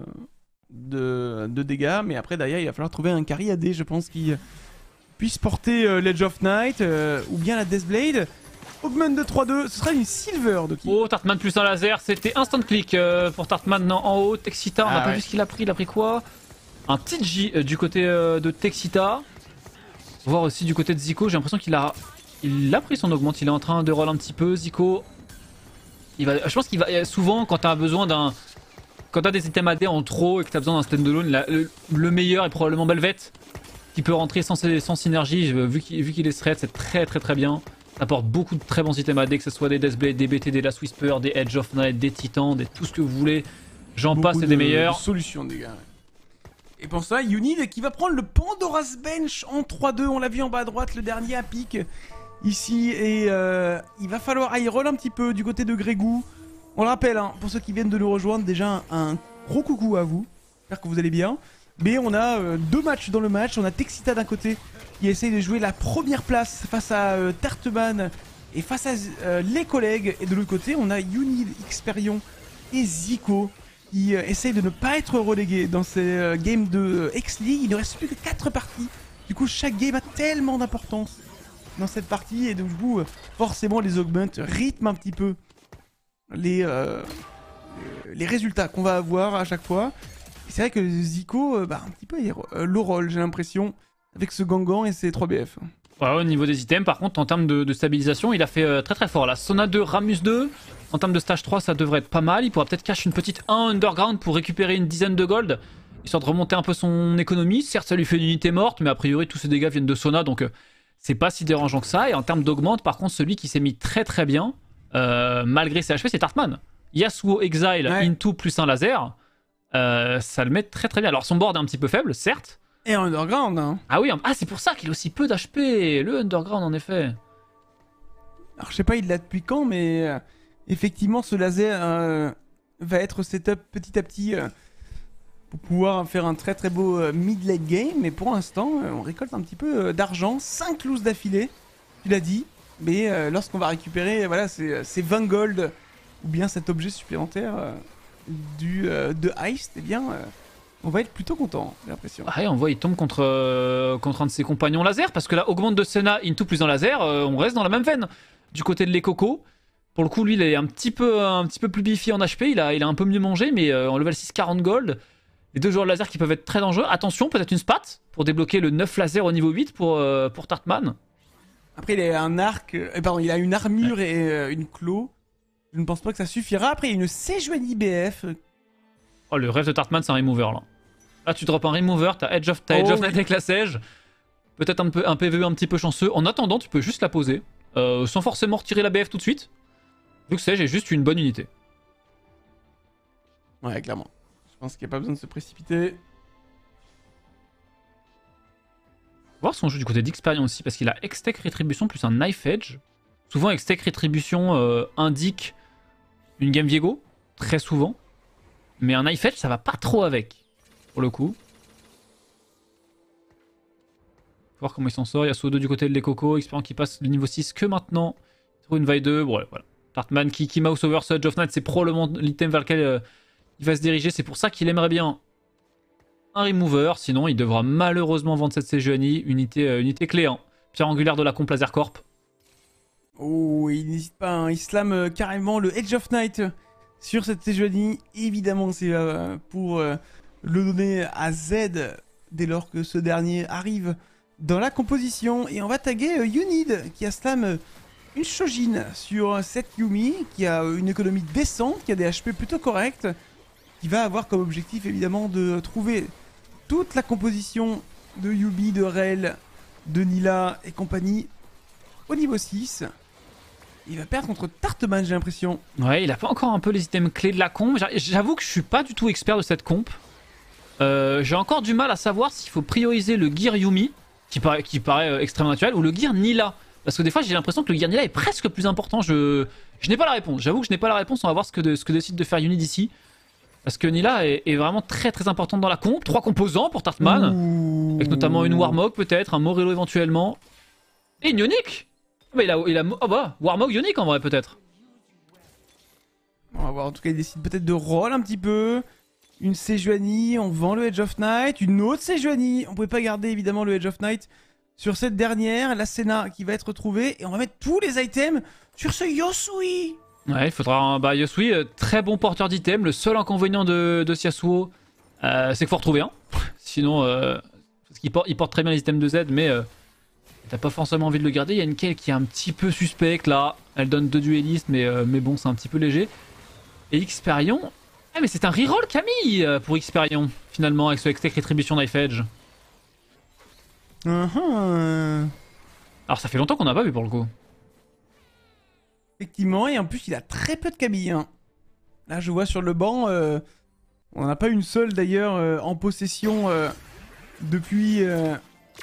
Speaker 1: de, de dégâts, mais après derrière il va falloir trouver un carry A D je pense qui puisse porter euh, l'Edge of Night euh, ou bien la Deathblade. Augment de trois deux, ce sera une silver de qui?
Speaker 2: Oh, Tartman plus un laser, c'était instant click euh, pour Tartman non, en haut. Texita, on n'a ah, pas ouais. vu ce qu'il a pris, il a pris quoi? Un petit J euh, du côté euh, de Texita. Voir aussi du côté de Zico, j'ai l'impression qu'il a il a pris son augment, il est en train de roll un petit peu. Zico, il va, je pense qu'il va souvent quand tu as besoin d'un. Quand tu as des items A D en trop et que tu as besoin d'un stand-alone, le, le meilleur est probablement Belvet qui peut rentrer sans, sans synergie. Vu qu'il qu est thread, c'est très très très bien. Ça apporte beaucoup de très bons items A D, que ce soit des Deathblade, des B T, des Last Whisper, des Edge of Night, des Titans, des tout ce que vous voulez. J'en passe, c'est des meilleurs.
Speaker 1: De solutions, des gars. Et pour ça, Unid qui va prendre le Pandora's Bench en trois deux. On l'a vu en bas à droite, le dernier à pic ici. Et euh, il va falloir high roll un petit peu du côté de Grégou. On le rappelle, hein, pour ceux qui viennent de nous rejoindre, déjà un, un gros coucou à vous. J'espère que vous allez bien. Mais on a euh, deux matchs dans le match. On a Texita d'un côté qui essaye de jouer la première place face à euh, Tartman et face à euh, les collègues. Et de l'autre côté, on a Unid, Xperion et Zico qui euh, essayent de ne pas être relégués dans ces euh, games de euh, X-League. Il ne reste plus que quatre parties. Du coup, chaque game a tellement d'importance dans cette partie. Et donc, du coup, euh, forcément, les augments rythment un petit peu les, euh, les résultats qu'on va avoir à chaque fois. C'est vrai que Zico, euh, bah, un petit peu euh, low roll, j'ai l'impression, avec ce Gangan et ses trois B F.
Speaker 2: Ouais, au niveau des items, par contre, en termes de, de stabilisation, il a fait euh, très très fort. Là, Sona deux, Ramus deux, en termes de stage trois, ça devrait être pas mal. Il pourra peut-être cacher une petite un underground pour récupérer une dizaine de gold, histoire de remonter un peu son économie. Certes, ça lui fait une unité morte, mais a priori, tous ses dégâts viennent de Sona, donc euh, c'est pas si dérangeant que ça. Et en termes d'augmente, par contre, celui qui s'est mis très très bien, euh, malgré ses H P, c'est Tartman. Yasuo Exile, ouais. Into plus un laser. Euh, ça le met très très bien. Alors son board est un petit peu faible, certes.
Speaker 1: Et en underground, hein.
Speaker 2: Ah oui, ah c'est pour ça qu'il a aussi peu d'H P, le underground en effet.
Speaker 1: Alors je sais pas il l'a depuis quand, mais euh, effectivement ce laser euh, va être setup petit à petit euh, pour pouvoir faire un très très beau euh, mid-late game. Mais pour l'instant, euh, on récolte un petit peu euh, d'argent, cinq looses d'affilée, tu l'as dit. Mais euh, lorsqu'on va récupérer voilà, ces, ces vingt gold ou bien cet objet supplémentaire... Euh, du euh, de Heist, eh bien euh, on va être plutôt content, j'ai l'impression.
Speaker 2: Ah ouais, on voit il tombe contre, euh, contre un de ses compagnons laser, parce que là, augmente de Senna, Into plus un laser, euh, on reste dans la même veine. Du côté de les Coco, pour le coup, lui, il est un petit peu, un petit peu plus biffy en H P, il a, il a un peu mieux mangé, mais euh, en level six, quarante gold. Les deux joueurs laser qui peuvent être très dangereux. Attention, peut-être une spat pour débloquer le neuf laser au niveau huit pour, euh, pour Tartman.
Speaker 1: Après, il a un arc, euh, pardon, il a une armure ouais. et euh, une claw. Je ne pense pas que ça suffira. Après, il y a une Sejuani B F.
Speaker 2: Oh, le rêve de Tartman, c'est un remover là. Là, tu drops un remover, t'as Edge of, as Edge
Speaker 1: oh,
Speaker 2: of Night
Speaker 1: oui.
Speaker 2: avec la Sage. peut-être un, peu, un P V E un petit peu chanceux. En attendant, tu peux juste la poser, euh, sans forcément retirer la B F tout de suite. Vu que c'est, j'ai juste une bonne unité.
Speaker 1: Ouais, clairement. Je pense qu'il n'y a pas besoin de se précipiter.
Speaker 2: Voir son jeu du côté d'Xperion aussi, parce qu'il a Hextech Rétribution plus un Knife Edge. Souvent, Hextech Rétribution euh, indique une game Viego, très souvent. Mais un Knife Edge, ça va pas trop avec, pour le coup. Faut voir comment il s'en sort. Yasuo deux du côté de l'Ekoko, Xperion qui passe le niveau six que maintenant. Il trouve une vaille deux, bon, ouais, voilà. Tartman qui, qui mouse over Surge of Night, c'est probablement l'item vers lequel euh, il va se diriger. C'est pour ça qu'il aimerait bien un remover, sinon il devra malheureusement vendre cette Sejuani, unité, euh, unité clé, hein. Pierre angulaire de la comp Laser Corp.
Speaker 1: Oh, il n'hésite pas, hein. Il slam euh, carrément le Edge of Night sur cette Sejuani. Évidemment, c'est euh, pour euh, le donner à Z dès lors que ce dernier arrive dans la composition. Et on va taguer euh, Unid qui a slam euh, une Shojin sur cette Yuumi, qui a une économie décente, qui a des H P plutôt corrects, qui va avoir comme objectif évidemment de trouver toute la composition de Yubi, de Rel, de Nila et compagnie au niveau six. Il va perdre contre Tartman, j'ai l'impression.
Speaker 2: Ouais, il a pas encore un peu les items clés de la comp. J'avoue que je suis pas du tout expert de cette comp. Euh, j'ai encore du mal à savoir s'il faut prioriser le gear Yuumi, qui paraît, qui paraît euh, extrêmement naturel, ou le gear Nila. Parce que des fois j'ai l'impression que le gear Nila est presque plus important. Je, je n'ai pas la réponse. J'avoue que je n'ai pas la réponse. On va voir ce que, de, ce que décide de faire Unid ici. Parce que Nila est, est vraiment très très importante dans la comp. Trois composants pour Tartman.
Speaker 1: Ouh.
Speaker 2: Avec notamment une Warmog peut-être, un Morello éventuellement. Et une Ionic. Bah, il a, il a, oh bah, Warmog Ionic en vrai peut-être.
Speaker 1: On va voir, en tout cas il décide peut-être de roll un petit peu. Une Sejuani, on vend le Edge of Night. Une autre Sejuani, on pouvait pas garder évidemment le Edge of Night sur cette dernière. La Senna qui va être retrouvée. Et on va mettre tous les items sur ce Yosui.
Speaker 2: Ouais, il faudra un bah, Yosui, euh, très bon porteur d'items. Le seul inconvénient de, de Yasuo, euh, c'est qu'il faut retrouver un. Sinon, euh, parce qu'il porte, il porte très bien les items de Z, mais euh, t'as pas forcément envie de le garder. Il y a une Kayle qui est un petit peu suspecte là. Elle donne deux duellistes, mais, euh, mais bon, c'est un petit peu léger. Et Xperion. Ah, mais c'est un reroll Camille euh, pour Xperion, finalement, avec ce Hextech Retribution Knife Edge.
Speaker 1: Uh -huh.
Speaker 2: Alors, ça fait longtemps qu'on n'a pas vu pour le coup.
Speaker 1: Effectivement, et en plus il a très peu de Camille. Hein. Là je vois sur le banc, euh, on n'en a pas une seule d'ailleurs euh, en possession euh, depuis, euh,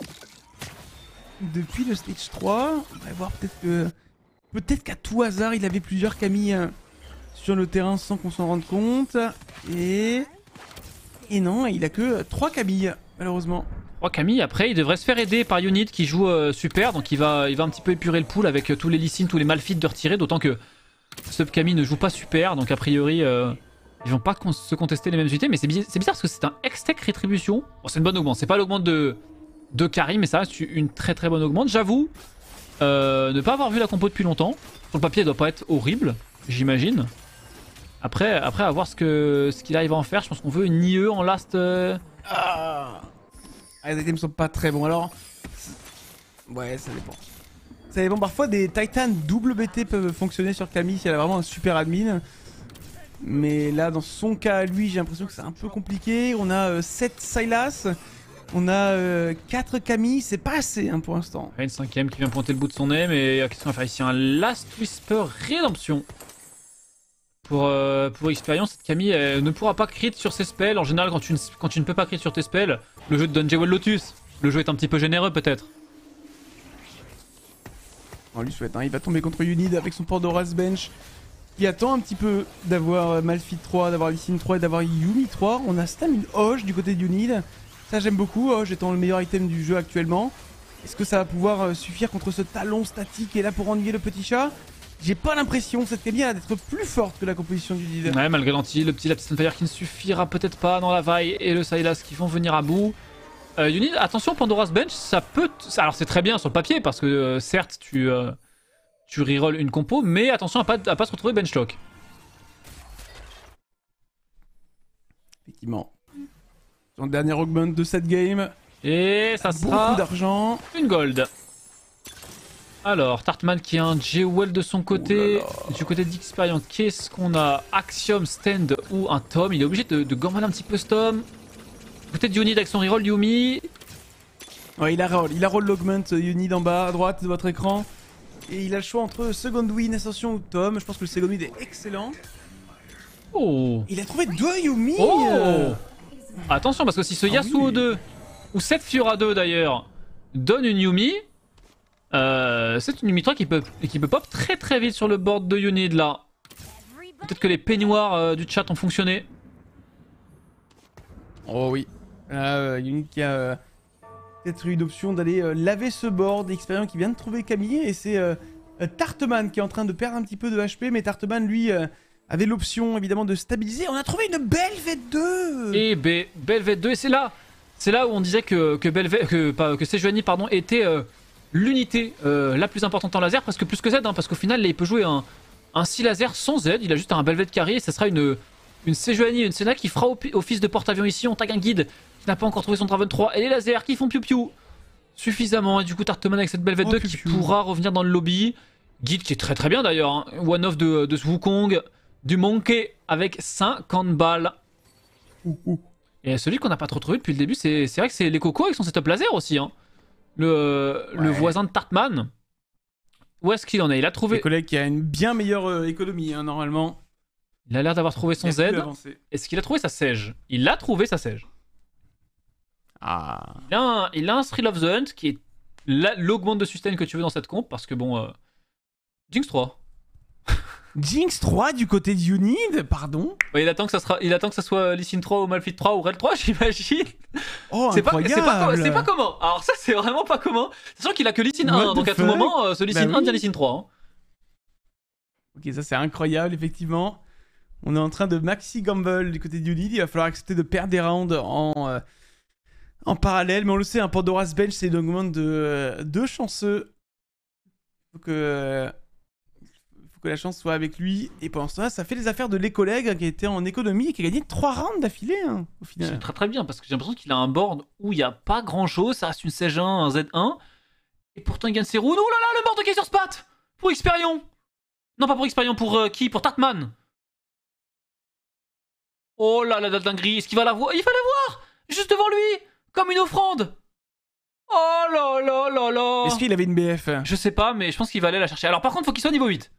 Speaker 1: depuis le stage trois. On va voir peut-être que peut-être qu'à tout hasard il avait plusieurs Camille euh, sur le terrain sans qu'on s'en rende compte. Et... Et non, il a que trois Camille malheureusement.
Speaker 2: Oh, Camille, après, il devrait se faire aider par Unit qui joue euh, super, donc il va, il va un petit peu épurer le pool avec euh, tous les Lee tous les Malphite de retirer, d'autant que Sub Camille ne joue pas super, donc a priori, euh, ils vont pas con se contester les mêmes unités, mais c'est bizarre, bizarre parce que c'est un Hextech Rétribution. Bon, c'est une bonne augmente, c'est pas l'augmente de, de Karim, mais ça reste une très très bonne augmente. J'avoue, euh, ne pas avoir vu la compo depuis longtemps. Sur le papier, elle doit pas être horrible, j'imagine. Après, après, à voir ce qu'il ce qu'il arrive à en faire, je pense qu'on veut une I E en last... Euh...
Speaker 1: Ah. Ah, les items sont pas très bons, alors... Ouais, ça dépend. Ça dépend, parfois des Titans double B T peuvent fonctionner sur Camille si elle a vraiment un super admin. Mais là, dans son cas à lui, j'ai l'impression que c'est un peu compliqué. On a euh, sept Sylas, on a euh, quatre Camille, c'est pas assez hein, pour l'instant.
Speaker 2: Une cinquième qui vient pointer le bout de son nez, mais qu'est-ce qu'on va faire ici? Un Last Whisper Rédemption. Pour, euh, pour expérience, cette Camille elle ne pourra pas crit sur ses spells. En général, quand tu, ne, quand tu ne peux pas crit sur tes spells, le jeu te donne Jewel Lotus. Le jeu est un petit peu généreux peut-être.
Speaker 1: On lui souhaite, hein. Il va tomber contre Unid avec son port d'Horace Bench. Qui attend un petit peu d'avoir Malphite trois, d'avoir Lee Sin trois et d'avoir Yuumi trois. On a Stam une Hoge du côté d'Unid. Ça j'aime beaucoup, Hoge étant le meilleur item du jeu actuellement. Est-ce que ça va pouvoir suffire contre ce talon statique qui est là pour ennuyer le petit chat? J'ai pas l'impression, cette Camille a d'être plus forte que la composition du leader.
Speaker 2: Ouais, malgré l'anti, le petit Lapis Fire qui ne suffira peut-être pas dans la vaille et le Sylas qui vont venir à bout. Euh, Unid, attention, Pandora's Bench, ça peut... Alors c'est très bien sur le papier parce que euh, certes tu, euh, tu reroll une compo, mais attention à pas, à pas se retrouver benchlock.
Speaker 1: Effectivement. Son dernier augment de cette game.
Speaker 2: Et ça sera
Speaker 1: beaucoup d'argent.
Speaker 2: Une gold. Alors, Tartman qui a un Jewel de son côté.
Speaker 1: Là là.
Speaker 2: Du côté d'Xperion, qu'est-ce qu'on a? Axiom, Stand ou un Tom. Il est obligé de, de gamble un petit peu ce Tom. Du côté de Unid avec son reroll Yuumi.
Speaker 1: Ouais, il a roll, il a roll l'augment Unid en bas à droite de votre écran. Et il a le choix entre Second Wind, Ascension ou Tom. Je pense que le Second Wind est excellent.
Speaker 2: Oh.
Speaker 1: Il a trouvé deux Yumi.
Speaker 2: Oh
Speaker 1: euh...
Speaker 2: Attention, parce que si ce
Speaker 1: Ah
Speaker 2: Yasuo
Speaker 1: oui.
Speaker 2: deux, ou cette Fiora deux d'ailleurs, donne une Yumi, euh, c'est une Yumi trois qui peut, qui peut pop très très vite sur le board de Unid là. Peut-être que les peignoirs euh, du chat ont fonctionné.
Speaker 1: Oh oui. Là, euh, Unid qui a euh, peut-être eu l'option d'aller euh, laver ce board. Expérience qui vient de trouver Camille. Et c'est euh, euh, Tartman qui est en train de perdre un petit peu de H P. Mais Tartman, lui, euh, avait l'option évidemment de stabiliser. On a trouvé une belle V deux.
Speaker 2: Et B, Belvet deux, et c'est là, c'est là où on disait que, que, Belvet, que, pas, que Sejuani pardon, était euh, l'unité euh, la plus importante en laser, presque plus que Z, hein, parce qu'au final, là, il peut jouer un, un six laser sans Z, il a juste un Belvet carry, et ça sera une, une Sejuani, une Senna qui fera office de porte-avions ici. On tag un guide qui n'a pas encore trouvé son Draven trois, et les lasers qui font piou-piou suffisamment, et du coup, Tartman avec cette Belvet
Speaker 1: Oh,
Speaker 2: deux
Speaker 1: piou
Speaker 2: qui
Speaker 1: piou.
Speaker 2: pourra revenir dans le lobby. Guide qui est très très bien d'ailleurs, hein. One-off de, de Wukong, du Monkey avec cinquante balles.
Speaker 1: Ouh, ouh.
Speaker 2: Et celui qu'on n'a pas trop trouvé depuis le début, c'est vrai que c'est les Cocos avec son setup laser aussi. Hein. Le,
Speaker 1: Ouais.
Speaker 2: le voisin de Tartman. Où est-ce qu'il en est? Il a
Speaker 1: Le
Speaker 2: trouvé.
Speaker 1: collègue qui a une bien meilleure euh, économie, hein, normalement.
Speaker 2: Il a l'air d'avoir trouvé son
Speaker 1: Il a pu
Speaker 2: Z.
Speaker 1: avancer.
Speaker 2: Est-ce qu'il a trouvé sa Sage? Il a trouvé sa Sage.
Speaker 1: Ah.
Speaker 2: Il a un, il a un Thrill of the Hunt qui est l'augmente de sustain que tu veux dans cette comp. Parce que bon. Euh, Jinx trois.
Speaker 1: Jinx trois du côté de Unid, pardon.
Speaker 2: Ouais, il, attend que ça sera, il attend que ça soit Lee Sin trois ou Malphite trois ou Rel trois, j'imagine.
Speaker 1: Oh,
Speaker 2: C'est pas, c'est pas,
Speaker 1: incroyable.
Speaker 2: c'est pas commun. Alors ça, c'est vraiment pas commun. Sachant qu'il a que Lee Sin
Speaker 1: What
Speaker 2: un,
Speaker 1: the
Speaker 2: donc à tout
Speaker 1: fuck?
Speaker 2: moment, euh, ce Lee
Speaker 1: Bah
Speaker 2: Sin
Speaker 1: oui.
Speaker 2: un devient Lee Sin trois. Hein.
Speaker 1: Ok, ça c'est incroyable, effectivement. On est en train de maxi gamble du côté de Unid. Il va falloir accepter de perdre des rounds en, euh, en parallèle. Mais on le sait, un Pandora's Bench, c'est une augmente de euh, deux chanceux. Faut que, euh, faut que la chance soit avec lui. Et pendant ce temps-là, ça fait les affaires de les collègues hein, qui était en économie et qui a gagné trois rounds d'affilée hein, au
Speaker 2: C'est
Speaker 1: final.
Speaker 2: très très bien parce que j'ai l'impression qu'il a un board où il n'y a pas grand chose. Ça reste une Sage un, un Z un. Et pourtant il gagne ses rounds. Oh là là, le board qui est sur Spat pour Experion. Non, pas pour Experion, pour euh, qui? Pour Tartman. Oh là là, la dinguerie. Est-ce qu'il va la voir? Il va la voir juste devant lui, comme une offrande. Oh là là là là.
Speaker 1: Est-ce qu'il avait une B F?
Speaker 2: Je sais pas, mais je pense qu'il va aller la chercher. Alors par contre, faut qu'il soit niveau huit.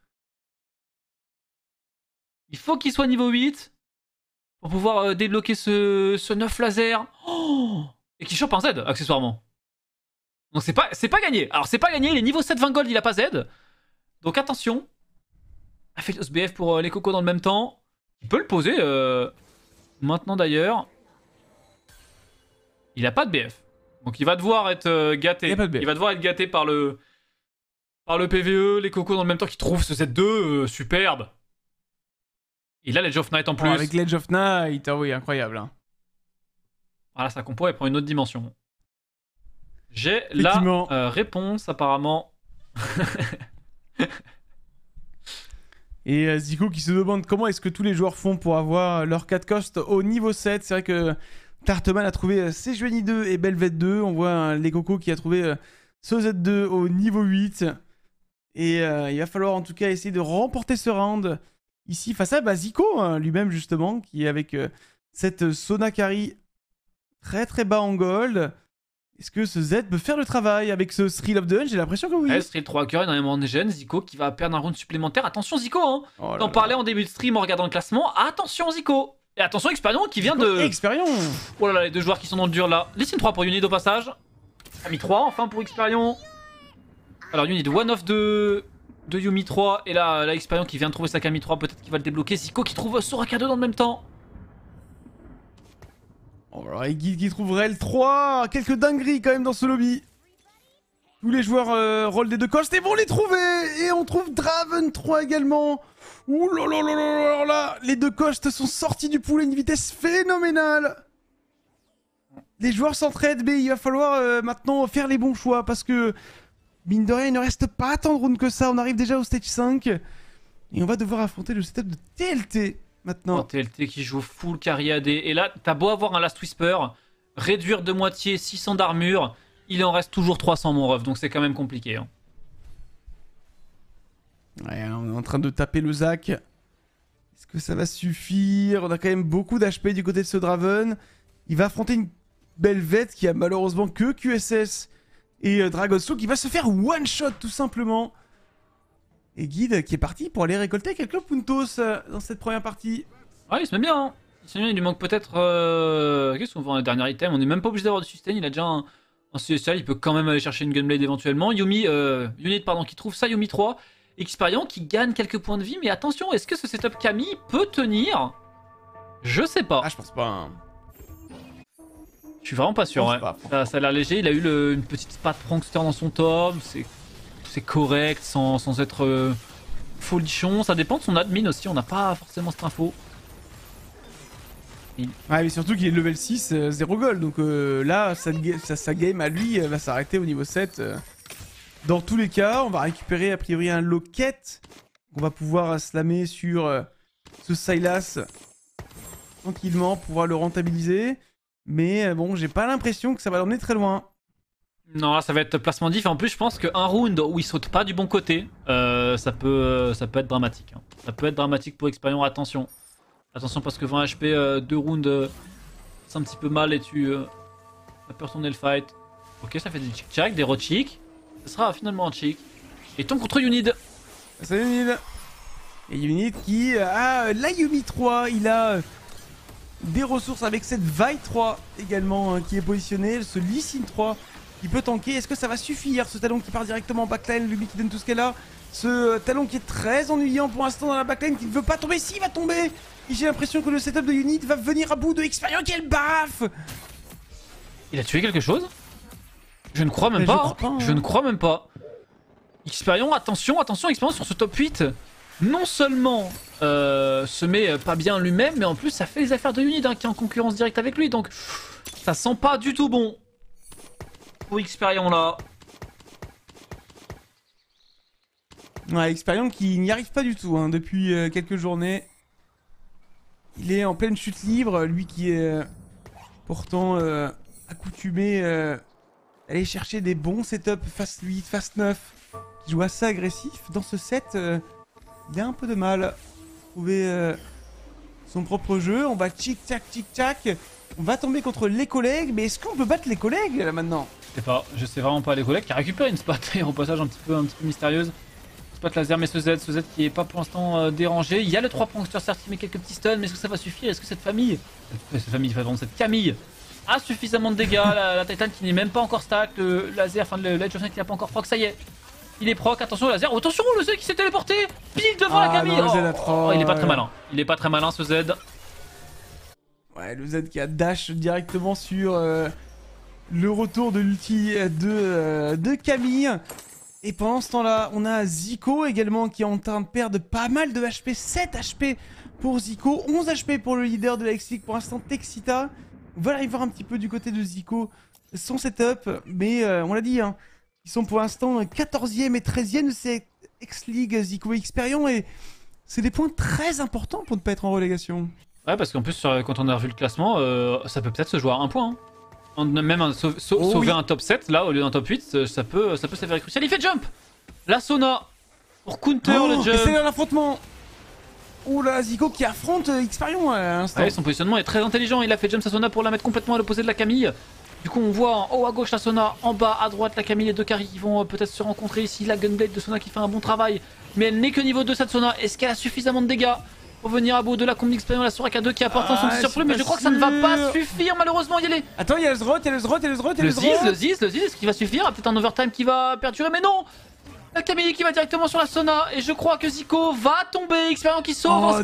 Speaker 2: Il faut qu'il soit niveau huit pour pouvoir euh, débloquer ce, ce neuf laser. Oh, et qu'il chope un Z, accessoirement. Donc c'est pas, c'est pas gagné. Alors c'est pas gagné, il est niveau sept vingt gold, il a pas Z. Donc attention. Aphelios B F pour euh, les cocos dans le même temps. Il peut le poser euh, maintenant d'ailleurs. Il a pas de B F. Donc il va devoir être euh, gâté.
Speaker 1: Il a pas de B F.
Speaker 2: Il va devoir être gâté par le, par le P V E, les cocos dans le même temps qui trouvent ce Z deux euh, superbe. Il a l'Edge of Night en plus.
Speaker 1: Oh, avec l'Edge of Night, ah oui, incroyable. Hein.
Speaker 2: Voilà, sa compo elle prend une autre dimension. J'ai la
Speaker 1: Effectivement.
Speaker 2: euh, réponse apparemment.
Speaker 1: Et euh, Zico qui se demande comment est-ce que tous les joueurs font pour avoir leur quatre cost au niveau sept. C'est vrai que Tartman a trouvé euh, Sejuani deux et Belvet deux. On voit euh, les Coco qui a trouvé euh, ce Z deux au niveau huit. Et euh, il va falloir en tout cas essayer de remporter ce round ici face à bah, Zico hein, lui-même justement qui est avec euh, cette Sonakari très très bas en gold. Est-ce que ce Z peut faire le travail avec ce Thrill of the Hunt? J'ai l'impression que oui.
Speaker 2: Ouais, Street trois cœurs, énormément de gènes. Zico qui va perdre un round supplémentaire. Attention Zico, hein.
Speaker 1: Oh là
Speaker 2: T'en
Speaker 1: là.
Speaker 2: parlais en début de stream en regardant le classement. Attention Zico. Et attention Experion qui vient
Speaker 1: Zico,
Speaker 2: de...
Speaker 1: Expérience.
Speaker 2: Oh là là, les deux joueurs qui sont dans le dur là. Lee Sin trois pour Unid au passage. Ami trois enfin pour Experion. Alors Unid, one off de... de Yumi trois. Et là, là Experion qui vient de trouver sa Kami trois. Peut-être qu'il va le débloquer. Zico qui trouve Soraka deux dans le même temps.
Speaker 1: Oh là là, et Guide qui trouve Rel trois. Quelques dingueries quand même dans ce lobby. Tous les joueurs euh, roll des deux costs et vont les trouver. Et on trouve Draven trois également. Ouh là là là là là là. Les deux costs sont sortis du pool à une vitesse phénoménale. Les joueurs s'entraident, mais il va falloir euh, maintenant faire les bons choix parce que mine de rien, il ne reste pas tant de rounds que ça. On arrive déjà au stage cinq et on va devoir affronter le setup de T L T maintenant.
Speaker 2: Oh, T L T qui joue full carry A D. Et là, t'as beau avoir un Last Whisper, réduire de moitié six cents d'armure, il en reste toujours trois cents mon ref, donc c'est quand même compliqué. Hein.
Speaker 1: Ouais, on est en train de taper le Zac. Est-ce que ça va suffire? On a quand même beaucoup d'H P du côté de ce Draven. Il va affronter une Belvet qui a malheureusement que Q S S Et euh, Dragonstone qui va se faire one shot tout simplement. Et Guide qui est parti pour aller récolter quelques puntos euh, dans cette première partie.
Speaker 2: Ouais, il se met bien. Hein. Il se met bien, il lui manque peut-être. Euh... Qu'est-ce qu'on voit dans les derniers items? On n'est même pas obligé d'avoir de sustain. Il a déjà un, un C S L. Il peut quand même aller chercher une Gunblade éventuellement. Yumi, euh... Unit, pardon, qui trouve ça. Yumi trois. Experian qui gagne quelques points de vie. Mais attention, est-ce que ce setup Camille peut tenir? Je sais pas.
Speaker 1: Ah, je pense pas. Hein.
Speaker 2: Je suis vraiment pas sûr. Ouais. Pas, ça, ça a l'air léger. Il a eu le, une petite patte prankster dans son top. C'est correct sans, sans être euh, folichon. Ça dépend de son admin aussi. On n'a pas forcément cette info.
Speaker 1: Il... Ouais, mais surtout qu'il est level six, euh, zéro gold. Donc euh, là, sa, sa, sa game à lui euh, va s'arrêter au niveau sept. Euh. Dans tous les cas, on va récupérer a priori un locket. On va pouvoir slammer sur euh, ce Sylas tranquillement, pouvoir le rentabiliser. Mais euh, bon, j'ai pas l'impression que ça va l'emmener très loin.
Speaker 2: Non, là ça va être placement diff. En plus, je pense qu'un round où il saute pas du bon côté, euh, ça, peut, euh, ça peut être dramatique. Hein. Ça peut être dramatique pour Experian. Attention. Attention parce que vingt H P, euh, deux rounds, euh, c'est un petit peu mal et tu euh, as peur tourner le fight. Ok, ça fait des chick-chack, des rochick. Ce sera finalement un chick. Et tombe contre Unid.
Speaker 1: Salut Unid. Et Unid qui a la Yumi trois. Il a des ressources avec cette Vi trois également hein, qui est positionnée. Ce Lee Sin trois qui peut tanker. Est-ce que ça va suffire? Ce talon qui part directement en backline, lui qui donne tout ce qu'elle a. Ce talon qui est très ennuyant pour l'instant dans la backline, qui ne veut pas tomber. Si, il va tomber. Et j'ai l'impression que le setup de Unit va venir à bout de Experian. Quelle baffe!
Speaker 2: Il a tué quelque chose? Je ne crois même
Speaker 1: Mais
Speaker 2: pas.
Speaker 1: Je, crois pas, hein.
Speaker 2: Je ne crois même pas. Experian, attention, attention, Experian sur ce top huit. Non seulement euh, se met pas bien lui-même, mais en plus ça fait les affaires de Unit hein, qui est en concurrence directe avec lui. Donc ça sent pas du tout bon pour Experian là.
Speaker 1: Ouais, Experian qui n'y arrive pas du tout hein, depuis euh, quelques journées. Il est en pleine chute libre, lui qui est euh, pourtant euh, accoutumé euh, à aller chercher des bons setups Fast huit, Fast neuf, qui joue assez agressif. Dans ce set, euh, il a un peu de mal à trouver euh, son propre jeu. On va tic-tac, tic-tac. On va tomber contre les collègues, mais est-ce qu'on peut battre les collègues là maintenant?
Speaker 2: Je sais pas, je sais vraiment pas. Les collègues qui a récupéré une spot et au passage un petit peu, un petit peu mystérieuse. Spot laser, mais ce Z, ce Z qui est pas pour l'instant euh, dérangé. Il y a le trois prankster certes, mais quelques petits stuns. Mais est-ce que ça va suffire? Est-ce que cette famille, cette famille, pardon, cette Camille a suffisamment de dégâts? la, la Titan qui n'est même pas encore stack, le laser, enfin le Ledge of Night qui n'a pas encore proc, ça y est. Il est proc, attention le laser, oh, attention le Z qui s'est téléporté pile devant
Speaker 1: ah,
Speaker 2: la Camille.
Speaker 1: Non, le
Speaker 2: oh,
Speaker 1: Z a trop,
Speaker 2: oh, il est pas
Speaker 1: ouais.
Speaker 2: très malin. Il est pas très malin ce Z.
Speaker 1: Ouais, le Z qui a dash directement sur euh, le retour de l'ulti de, euh, de Camille. Et pendant ce temps-là, on a Zico également qui est en train de perdre pas mal de H P. sept H P pour Zico, onze H P pour le leader de la X-League pour l'instant, Texita. On va aller voir un petit peu du côté de Zico son setup. Mais euh, on l'a dit, hein, ils sont pour l'instant quatorzième et treizième de cette X-League, Zico et Experian. Et c'est des points très importants pour ne pas être en relégation.
Speaker 2: Ouais, parce qu'en plus, sur- quand on a revu le classement, euh, ça peut peut-être se jouer à un point. Hein. En- Même un, sauve, sauve,
Speaker 1: Oh,
Speaker 2: sauver
Speaker 1: oui.
Speaker 2: un top sept, là, au lieu d'un top huit, ça- ça peut, ça peut s'avérer crucial. Il fait jump! La Sona! Pour counter
Speaker 1: Oh,
Speaker 2: le
Speaker 1: et
Speaker 2: jump!
Speaker 1: c'est là l'affrontement. Oh là, Zico qui affronte euh, Experian à l'instant.
Speaker 2: Ouais, son positionnement est très intelligent. Il a fait jump sa Sona pour la mettre complètement à l'opposé de la Camille. Du coup, on voit en haut à gauche la Sona, en bas à droite la Camille, les deux carries qui vont euh, peut-être se rencontrer ici. La Gunblade de Sona qui fait un bon travail, mais elle n'est que niveau deux cette Sona. Est-ce qu'elle a suffisamment de dégâts pour venir à bout de la combi Experian, la Soraka deux qui apporte un son
Speaker 1: Ah,
Speaker 2: petit surplus,
Speaker 1: je
Speaker 2: mais
Speaker 1: suis
Speaker 2: je crois
Speaker 1: pas
Speaker 2: que ça ne va pas
Speaker 1: sûr.
Speaker 2: suffire malheureusement. Il y a les...
Speaker 1: Attends, il y a le Zrot, il y a le Zrot, il y a le Zrot, il y a
Speaker 2: Le
Speaker 1: le
Speaker 2: Ziz,
Speaker 1: Zrot.
Speaker 2: le Ziz, le Ziz, est-ce qu'il va suffire? Peut-être un overtime qui va perdurer, mais non! La Camille qui va directement sur la Sona, et je crois que Zico va tomber. Experian qui sauve
Speaker 1: Oh
Speaker 2: un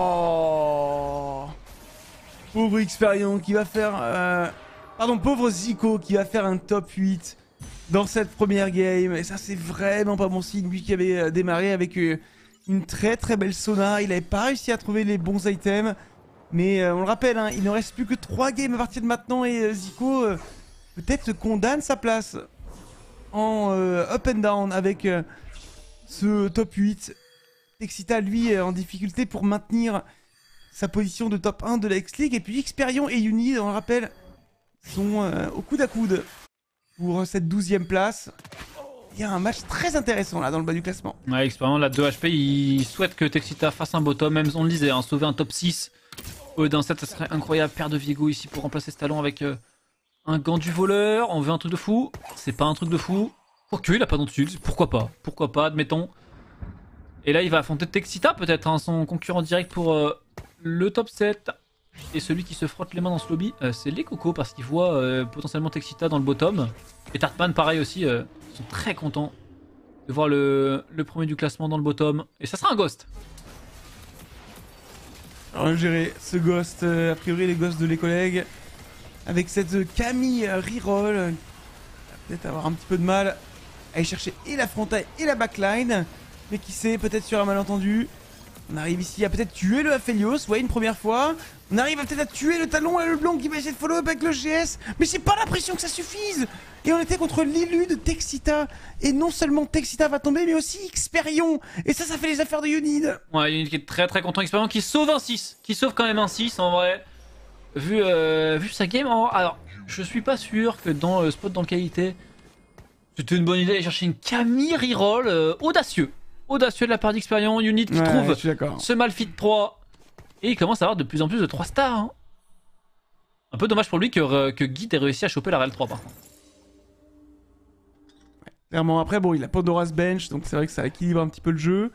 Speaker 2: score!
Speaker 1: non. Pauvre Experian qui va faire... Euh... Pardon, pauvre Zico qui va faire un top huit dans cette première game. Et ça, c'est vraiment pas bon signe. Lui qui avait euh, démarré avec euh, une très très belle Sona. Il n'avait pas réussi à trouver les bons items. Mais euh, on le rappelle, hein, il ne reste plus que trois games à partir de maintenant. Et euh, Zico euh, peut-être condamne sa place en euh, up and down avec euh, ce top huit. Texita, lui, euh, en difficulté pour maintenir sa position de top un de la X-League. Et puis Experian et Uni, on le rappelle, sont euh, au coude à coude pour cette douzième place. Il y a un match très intéressant là dans le bas du classement.
Speaker 2: Ouais, Experian, la deux H P, il souhaite que Texita fasse un bottom, même on le disait, hein, sauver un top six. Au lieu d'un sept, ça serait incroyable. Paire de Viego ici pour remplacer ce talon avec euh, Un gant du voleur, on veut un truc de fou. C'est pas un truc de fou. Quoique, il a pas d'antiult, pourquoi pas. Pourquoi pas, admettons. Et là, il va affronter Texita, peut-être, hein, son concurrent direct pour euh, le top sept. Et celui qui se frotte les mains dans ce lobby, euh, c'est les Cocos, parce qu'ils voient euh, potentiellement Texita dans le bottom. Et Tartman, pareil aussi, euh, ils sont très contents de voir le, le premier du classement dans le bottom. Et ça sera un ghost.
Speaker 1: Alors, gérer ce ghost, euh, a priori les ghosts de les collègues. Avec cette euh, Camille euh, reroll. euh, va peut-être avoir un petit peu de mal à aller chercher et la frontale et la backline. Mais qui sait, peut-être sur un malentendu. On arrive ici à peut-être tuer le Aphelios, ouais, une première fois. On arrive à peut-être à tuer le Talon et le Blanc qui va essayer de follow-up avec le G S. Mais j'ai pas l'impression que ça suffise. Et on était contre l'élu de Texita. Et non seulement Texita va tomber, mais aussi Xperion. Et ça, ça fait les affaires de Unid.
Speaker 2: Ouais, Unid qui est très très content, Expérience qui sauve un six. Qui sauve quand même un six en vrai. Vu, euh, vu sa game. En... Alors, je suis pas sûr que dans le spot dans lequel il était, c'était une bonne idée d'aller chercher une Camille reroll euh, audacieux. Audacieux de la part d'Experion. Unid qui
Speaker 1: Ouais,
Speaker 2: trouve
Speaker 1: je suis d'accord.
Speaker 2: ce Malphite trois. Et il commence à avoir de plus en plus de trois stars. Hein. Un peu dommage pour lui que, que Guide ait réussi à choper la R L trois par contre.
Speaker 1: Clairement, après, bon, il a Pandora's Bench, donc c'est vrai que ça équilibre un petit peu le jeu.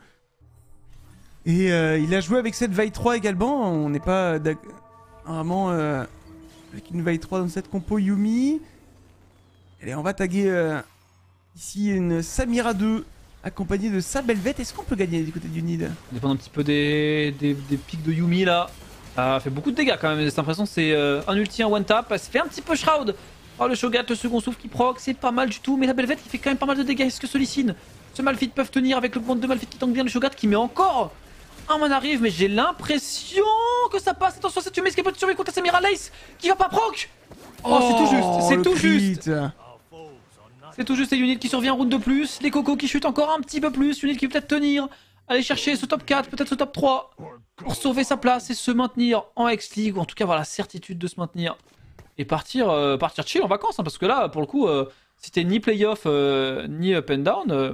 Speaker 1: Et euh, il a joué avec cette Veille trois également. On n'est pas vraiment euh, avec une Veille trois dans cette compo Yumi. Allez, on va taguer euh, ici une Samira deux accompagnée de sa Belvette. Est-ce qu'on peut gagner du côté d'Unid?
Speaker 2: Ça dépend un petit peu des, des, des pics de Yumi là. Ça fait beaucoup de dégâts quand même. J'ai l'impression que c'est euh, un ulti, un one tap. Ça fait un petit peu shroud. Oh, le Shogat, le second souffle qui proc, c'est pas mal du tout. Mais la Belvette qui fait quand même pas mal de dégâts. Est-ce que Solicine, ce Malphite peuvent tenir avec le compte de Malphite qui tank bien le Shogat qui met encore un man arrive. Mais j'ai l'impression que ça passe. Attention, c'est Yumi qui peut survivre contre Samira Lace qui va pas proc. Oh, c'est tout juste. C'est tout juste. C'est tout juste. Et Unit qui survient en route de plus. Les Cocos qui chutent encore un petit peu plus. Unit qui peut peut-être tenir. Aller chercher ce top quatre, peut-être ce top trois. Pour sauver sa place et se maintenir en X-League. Ou en tout cas avoir la certitude de se maintenir. Et partir, euh, partir chill en vacances. Hein, parce que là, pour le coup, euh, si t'es ni playoff euh, ni up and down, euh,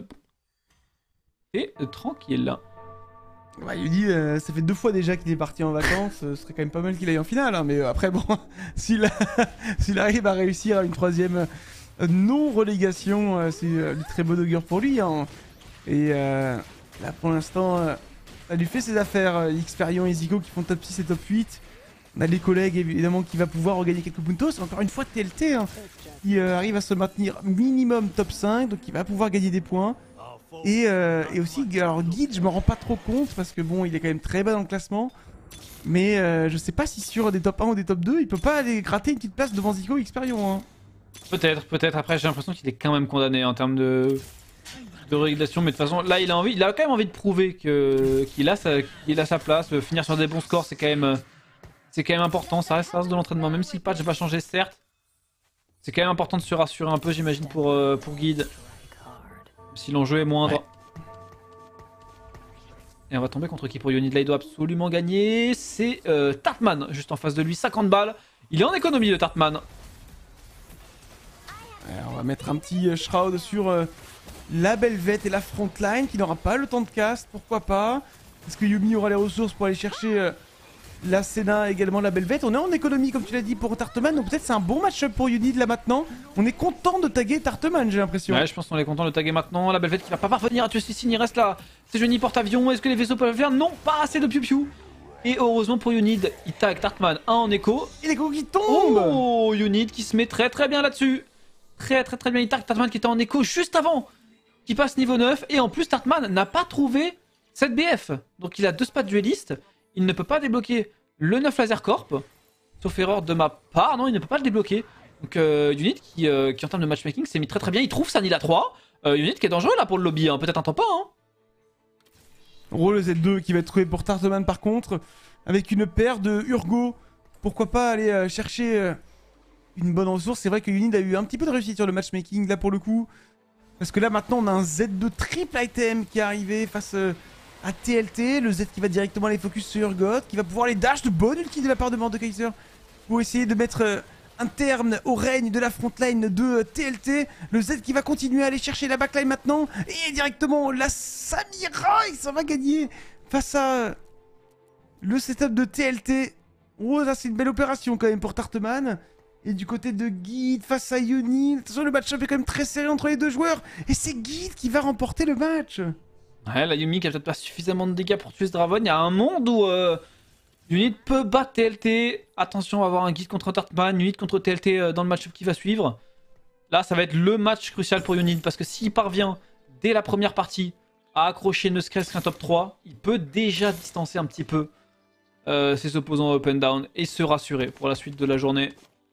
Speaker 2: t'es tranquille.
Speaker 1: Ouais, il dit, euh, ça fait deux fois déjà qu'il est parti en vacances. Ce serait quand même pas mal qu'il aille en finale. Hein, mais euh, après, bon, s'il s'il arrive à réussir à une troisième euh, non-relégation, euh, c'est euh, du très bon augure pour lui. Hein. Et euh, là, pour l'instant, euh, ça lui fait ses affaires. Euh, Xperion et Zico qui font top six et top huit. On a les collègues évidemment qui va pouvoir regagner quelques puntos. Encore une fois T L T hein, qui euh, arrive à se maintenir minimum top cinq, donc il va pouvoir gagner des points. Et, euh, et aussi, alors Guide, je me rends pas trop compte parce que bon, il est quand même très bas dans le classement. Mais euh, je sais pas si sur des top un ou des top deux, il peut pas aller gratter une petite place devant Zico et Xperion. Hein.
Speaker 2: Peut-être, peut-être. Après, j'ai l'impression qu'il est quand même condamné en termes de, de régulation. Mais de toute façon, là, il a envie, il a quand même envie de prouver que qu'il a sa, qu'il a sa place. Finir sur des bons scores, c'est quand même. C'est quand même important, ça reste, ça reste de l'entraînement, même si le patch va changer certes. C'est quand même important de se rassurer un peu j'imagine pour, euh, pour Guide. Si l'enjeu est moindre. Ouais. Et on va tomber contre qui pour Unid là il doit absolument gagner. C'est euh, Tartman juste en face de lui, cinquante balles. Il est en économie le Tartman.
Speaker 1: Ouais, on va mettre un petit euh, shroud sur euh, la Belvette et la frontline qui n'aura pas le temps de cast, pourquoi pas. Est-ce que Yumi aura les ressources pour aller chercher... Euh, la Senna également la Belvette. On est en économie comme tu l'as dit pour Tartman, donc peut-être c'est un bon match-up pour Unid là maintenant. On est content de taguer Tartman, j'ai l'impression.
Speaker 2: Ouais, je pense qu'on est content de taguer maintenant. La Belvette qui va pas parvenir à tuer Sissine, il reste là. C'est Johnny porte-avions, est-ce que les vaisseaux peuvent le faire? Non, pas assez de piou-piou. Et heureusement pour Unid, il tag Tartman un en écho.
Speaker 1: Et l'écho qui tombe.
Speaker 2: Oh, Unid qui se met très très bien là-dessus. Très très très bien, il tag Tartman qui était en écho juste avant. Qui passe niveau neuf. Et en plus Tartman n'a pas trouvé cette B F. Donc il a deux spots duellistes. Il ne peut pas débloquer le neuf Laser Corp, sauf erreur de ma part, non il ne peut pas le débloquer. Donc euh, Unit qui, euh, qui en termes de matchmaking s'est mis très très bien, il trouve Sanila trois. Euh, Unit qui est dangereux là pour le lobby, hein. Peut-être un top un. Hein.
Speaker 1: Roll Z deux qui va être trouvé pour Tartman par contre, avec une paire de Urgo. Pourquoi pas aller euh, chercher euh, une bonne ressource. C'est vrai que Unit a eu un petit peu de réussite sur le matchmaking là pour le coup. Parce que là maintenant on a un Z deux triple item qui est arrivé face... Euh, à T L T, le Z qui va directement aller focus sur Urgot, qui va pouvoir les dash de bonne ulti de la part de Mordekaiser pour essayer de mettre euh, un terme au règne de la frontline de euh, T L T. Le Z qui va continuer à aller chercher la backline maintenant et directement la Samira, il s'en va gagner face à euh, le setup de T L T. Oh, ça c'est une belle opération quand même pour Tartman. Et du côté de Guide face à Unid, attention, le match-up est quand même très serré entre les deux joueurs. Et c'est Guide qui va remporter le match.
Speaker 2: Ouais, la Yumi qui a peut-être pas suffisamment de dégâts pour tuer ce Draven. Il y a un monde où euh, Unid peut battre T L T. Attention, on va avoir un Guide contre Tartman, Unid contre T L T euh, dans le match-up qui va suivre. Là, ça va être le match crucial pour Unid parce que s'il parvient dès la première partie à accrocher ne serait-ce qu'un top trois, il peut déjà distancer un petit peu euh, ses opposants up and down et se rassurer pour la suite de la journée.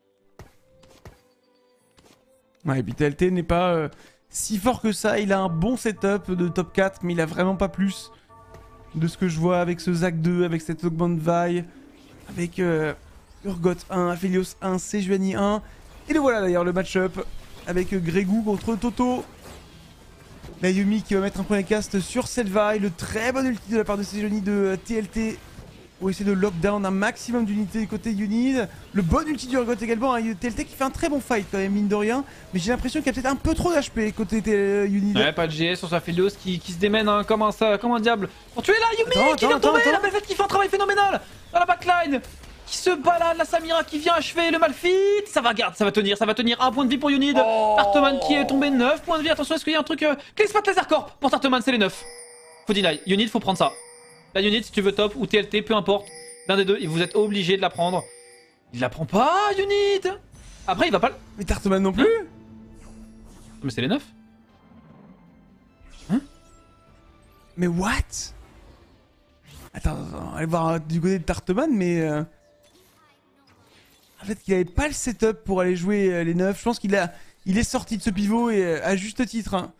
Speaker 1: Ouais, et puis T L T n'est pas euh, si fort que ça. Il a un bon setup de top quatre, mais il a vraiment pas plus de ce que je vois avec ce Zac deux, avec cette Augment Vi, avec euh, Urgot un, Aphelios un, Sejuani un. Et le voilà d'ailleurs, le match-up avec Grégou contre Toto. La Yumi qui va mettre un premier cast sur cette Vi. Le très bon ulti de la part de Sejuani de euh, T L T. Pour essayer de lockdown un maximum d'unités côté Unid. Le bon ulti du Urgot également, hein. T L T qui fait un très bon fight quand même, mine de rien. Mais j'ai l'impression qu'il y a peut-être un peu trop d'H P côté euh, Unid.
Speaker 2: Ouais, pas de G S sur sa Aphelios qui, qui se démène hein, comme, un, ça, comme un diable. Pour tuer la Yumi
Speaker 1: attends,
Speaker 2: qui vient
Speaker 1: attends,
Speaker 2: tomber,
Speaker 1: attends.
Speaker 2: la Belfette qui fait un travail phénoménal dans la backline. Qui se balade, la Samira qui vient achever le Malphite. Ça va, garde, ça va tenir, ça va tenir. Un point de vie pour Unid.
Speaker 1: Oh.
Speaker 2: Tartman qui est tombé, neuf points de vie. Attention, est-ce qu'il y a un truc... Euh... Clispat Laser Corps pour Tartman, c'est les neuf. Faut deny. Unid, faut prendre ça. La Unid, si tu veux top ou T L T, peu importe. L'un des deux, vous êtes obligé de la prendre. Il la prend pas, Unid. Après, il va pas...
Speaker 1: Mais Tartman non plus.
Speaker 2: Mais c'est les neuf. Hein?
Speaker 1: Mais what? Attends, attends, allez voir du côté de Tartman, mais... Euh... En fait, il avait pas le setup pour aller jouer euh, les neufs. Je pense qu'il a... il est sorti de ce pivot et euh, à juste titre. Hein.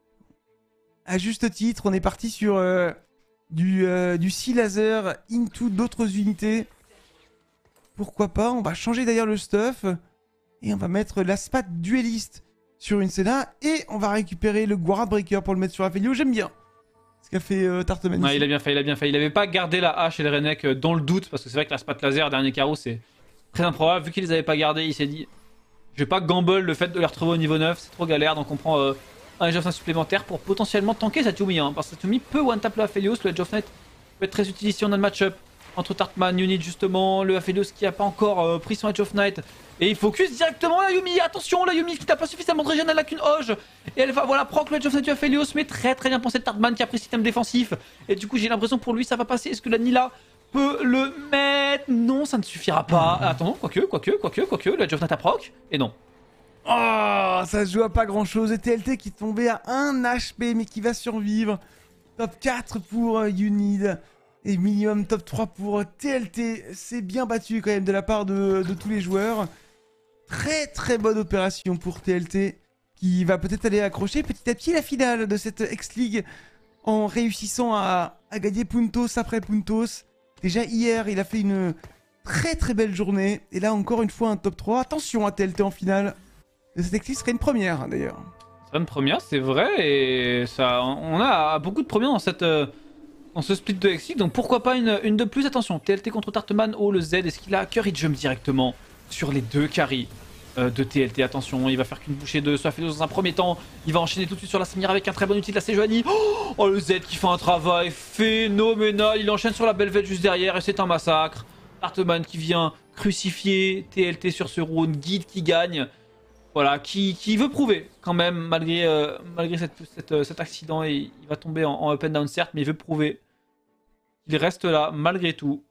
Speaker 1: À juste titre, on est parti sur euh, du, euh, du Sea Laser into d'autres unités. Pourquoi pas? On va changer d'ailleurs le stuff. Et on va mettre la spat dueliste sur une Senna. Et on va récupérer le Guard Breaker pour le mettre sur Aphelios. J'aime bien ce qu'a fait euh, Tartman.
Speaker 2: Ouais, il a bien fait, il a bien fait. Il avait pas gardé la hache et le Renek euh, dans le doute. Parce que c'est vrai que la spat laser, dernier carreau, c'est très improbable. Vu qu'il les avait pas gardés, il s'est dit je vais pas gamble le fait de les retrouver au niveau neuf. C'est trop galère. Donc on prend euh, un Edge of Night supplémentaire pour potentiellement tanker cette Yumi. Hein, parce que cette Yumi peut one-tap le Aphelios. Le Edge of Night peut être très utilisé si on a le match-up entre Tartman, Unid justement, le Aphelios qui a pas encore euh, pris son Edge of Night. Et il focus directement la Yumi. Attention, la Yumi qui n'a pas suffisamment de régène, elle n'a qu'une Hoge. Et elle va voilà proc le Edge of Night du Aphelios. Mais très très bien pensé de Tartman qui a pris système défensif. Et du coup j'ai l'impression que pour lui ça va passer. Est-ce que la Nila peut le mettre? Non, ça ne suffira pas. Attends, quoique, quoique, quoique, quoique, le Edge of Night a proc. Et non.
Speaker 1: Oh, ça se joue à pas grand chose. Et T L T qui est tombé à un H P mais qui va survivre. Top quatre pour euh, Unid. Et minimum top trois pour euh, T L T. C'est bien battu quand même de la part de, de tous les joueurs. Très très bonne opération pour T L T. Qui va peut-être aller accrocher petit à petit la finale de cette X-League. En réussissant à, à gagner Puntos après Puntos. Déjà hier il a fait une très très belle journée. Et là encore une fois un top trois. Attention à T L T en finale. Cette X-League serait une première d'ailleurs.
Speaker 2: C'est une première, c'est vrai, et ça, on a beaucoup de premières dans, cette, euh, dans ce split de X-League, donc pourquoi pas une, une de plus. Attention, T L T contre Tartman, oh le Z, est-ce qu'il a Curry Jump directement sur les deux carries euh, de T L T? Attention, il va faire qu'une bouchée de Swafidos dans un premier temps, il va enchaîner tout de suite sur la Samira avec un très bon outil de la Sejuani. Oh, oh le Z qui fait un travail phénoménal, il enchaîne sur la Belvette juste derrière et c'est un massacre. Tartman qui vient crucifier T L T sur ce round, Guide qui gagne. Voilà, qui, qui veut prouver quand même, malgré, euh, malgré cette, cette, cet accident, et il va tomber en, en up and down certes, mais il veut prouver qu'il reste là malgré tout.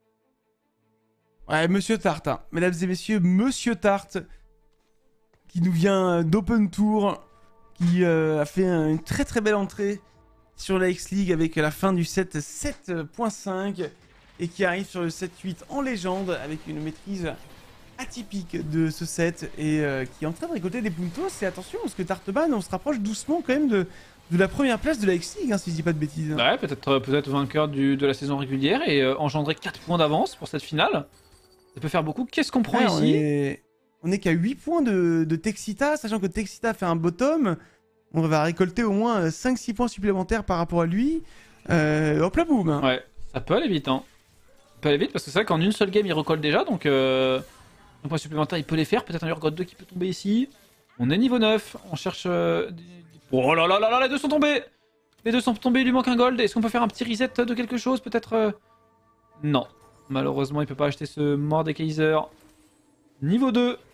Speaker 1: Ouais, Monsieur Tarte, hein. Mesdames et messieurs, Monsieur Tarte, qui nous vient d'Open Tour, qui euh, a fait un, une très très belle entrée sur la X-League avec la fin du set sept point cinq, et qui arrive sur le sept huit en légende avec une maîtrise atypique de ce set et euh, qui est en train de récolter des puntos. Et attention parce que Tartman, on se rapproche doucement quand même de, de la première place de la X-League, hein, si je dis pas de bêtises.
Speaker 2: Ouais, peut-être peut-être vainqueur du, de la saison régulière et euh, engendrer quatre points d'avance pour cette finale. Ça peut faire beaucoup. Qu'est-ce qu'on prend
Speaker 1: ouais,
Speaker 2: ici?
Speaker 1: On est, on est qu'à huit points de, de Texita, sachant que Texita fait un bottom. On va récolter au moins cinq six points supplémentaires par rapport à lui. Euh, hop là boum. Hein.
Speaker 2: Ouais, ça peut aller vite. Hein. Ça peut aller vite parce que c'est vrai qu'en une seule game il recolle déjà, donc... Euh... Un point supplémentaire, il peut les faire. Peut-être un Urgot deux qui peut tomber ici. On est niveau neuf. On cherche... Euh... Oh là là là là, les deux sont tombés. Les deux sont tombés, il lui manque un gold. Est-ce qu'on peut faire un petit reset de quelque chose? Peut-être... Euh... Non. Malheureusement, il peut pas acheter ce Mordekaiser. Niveau deux.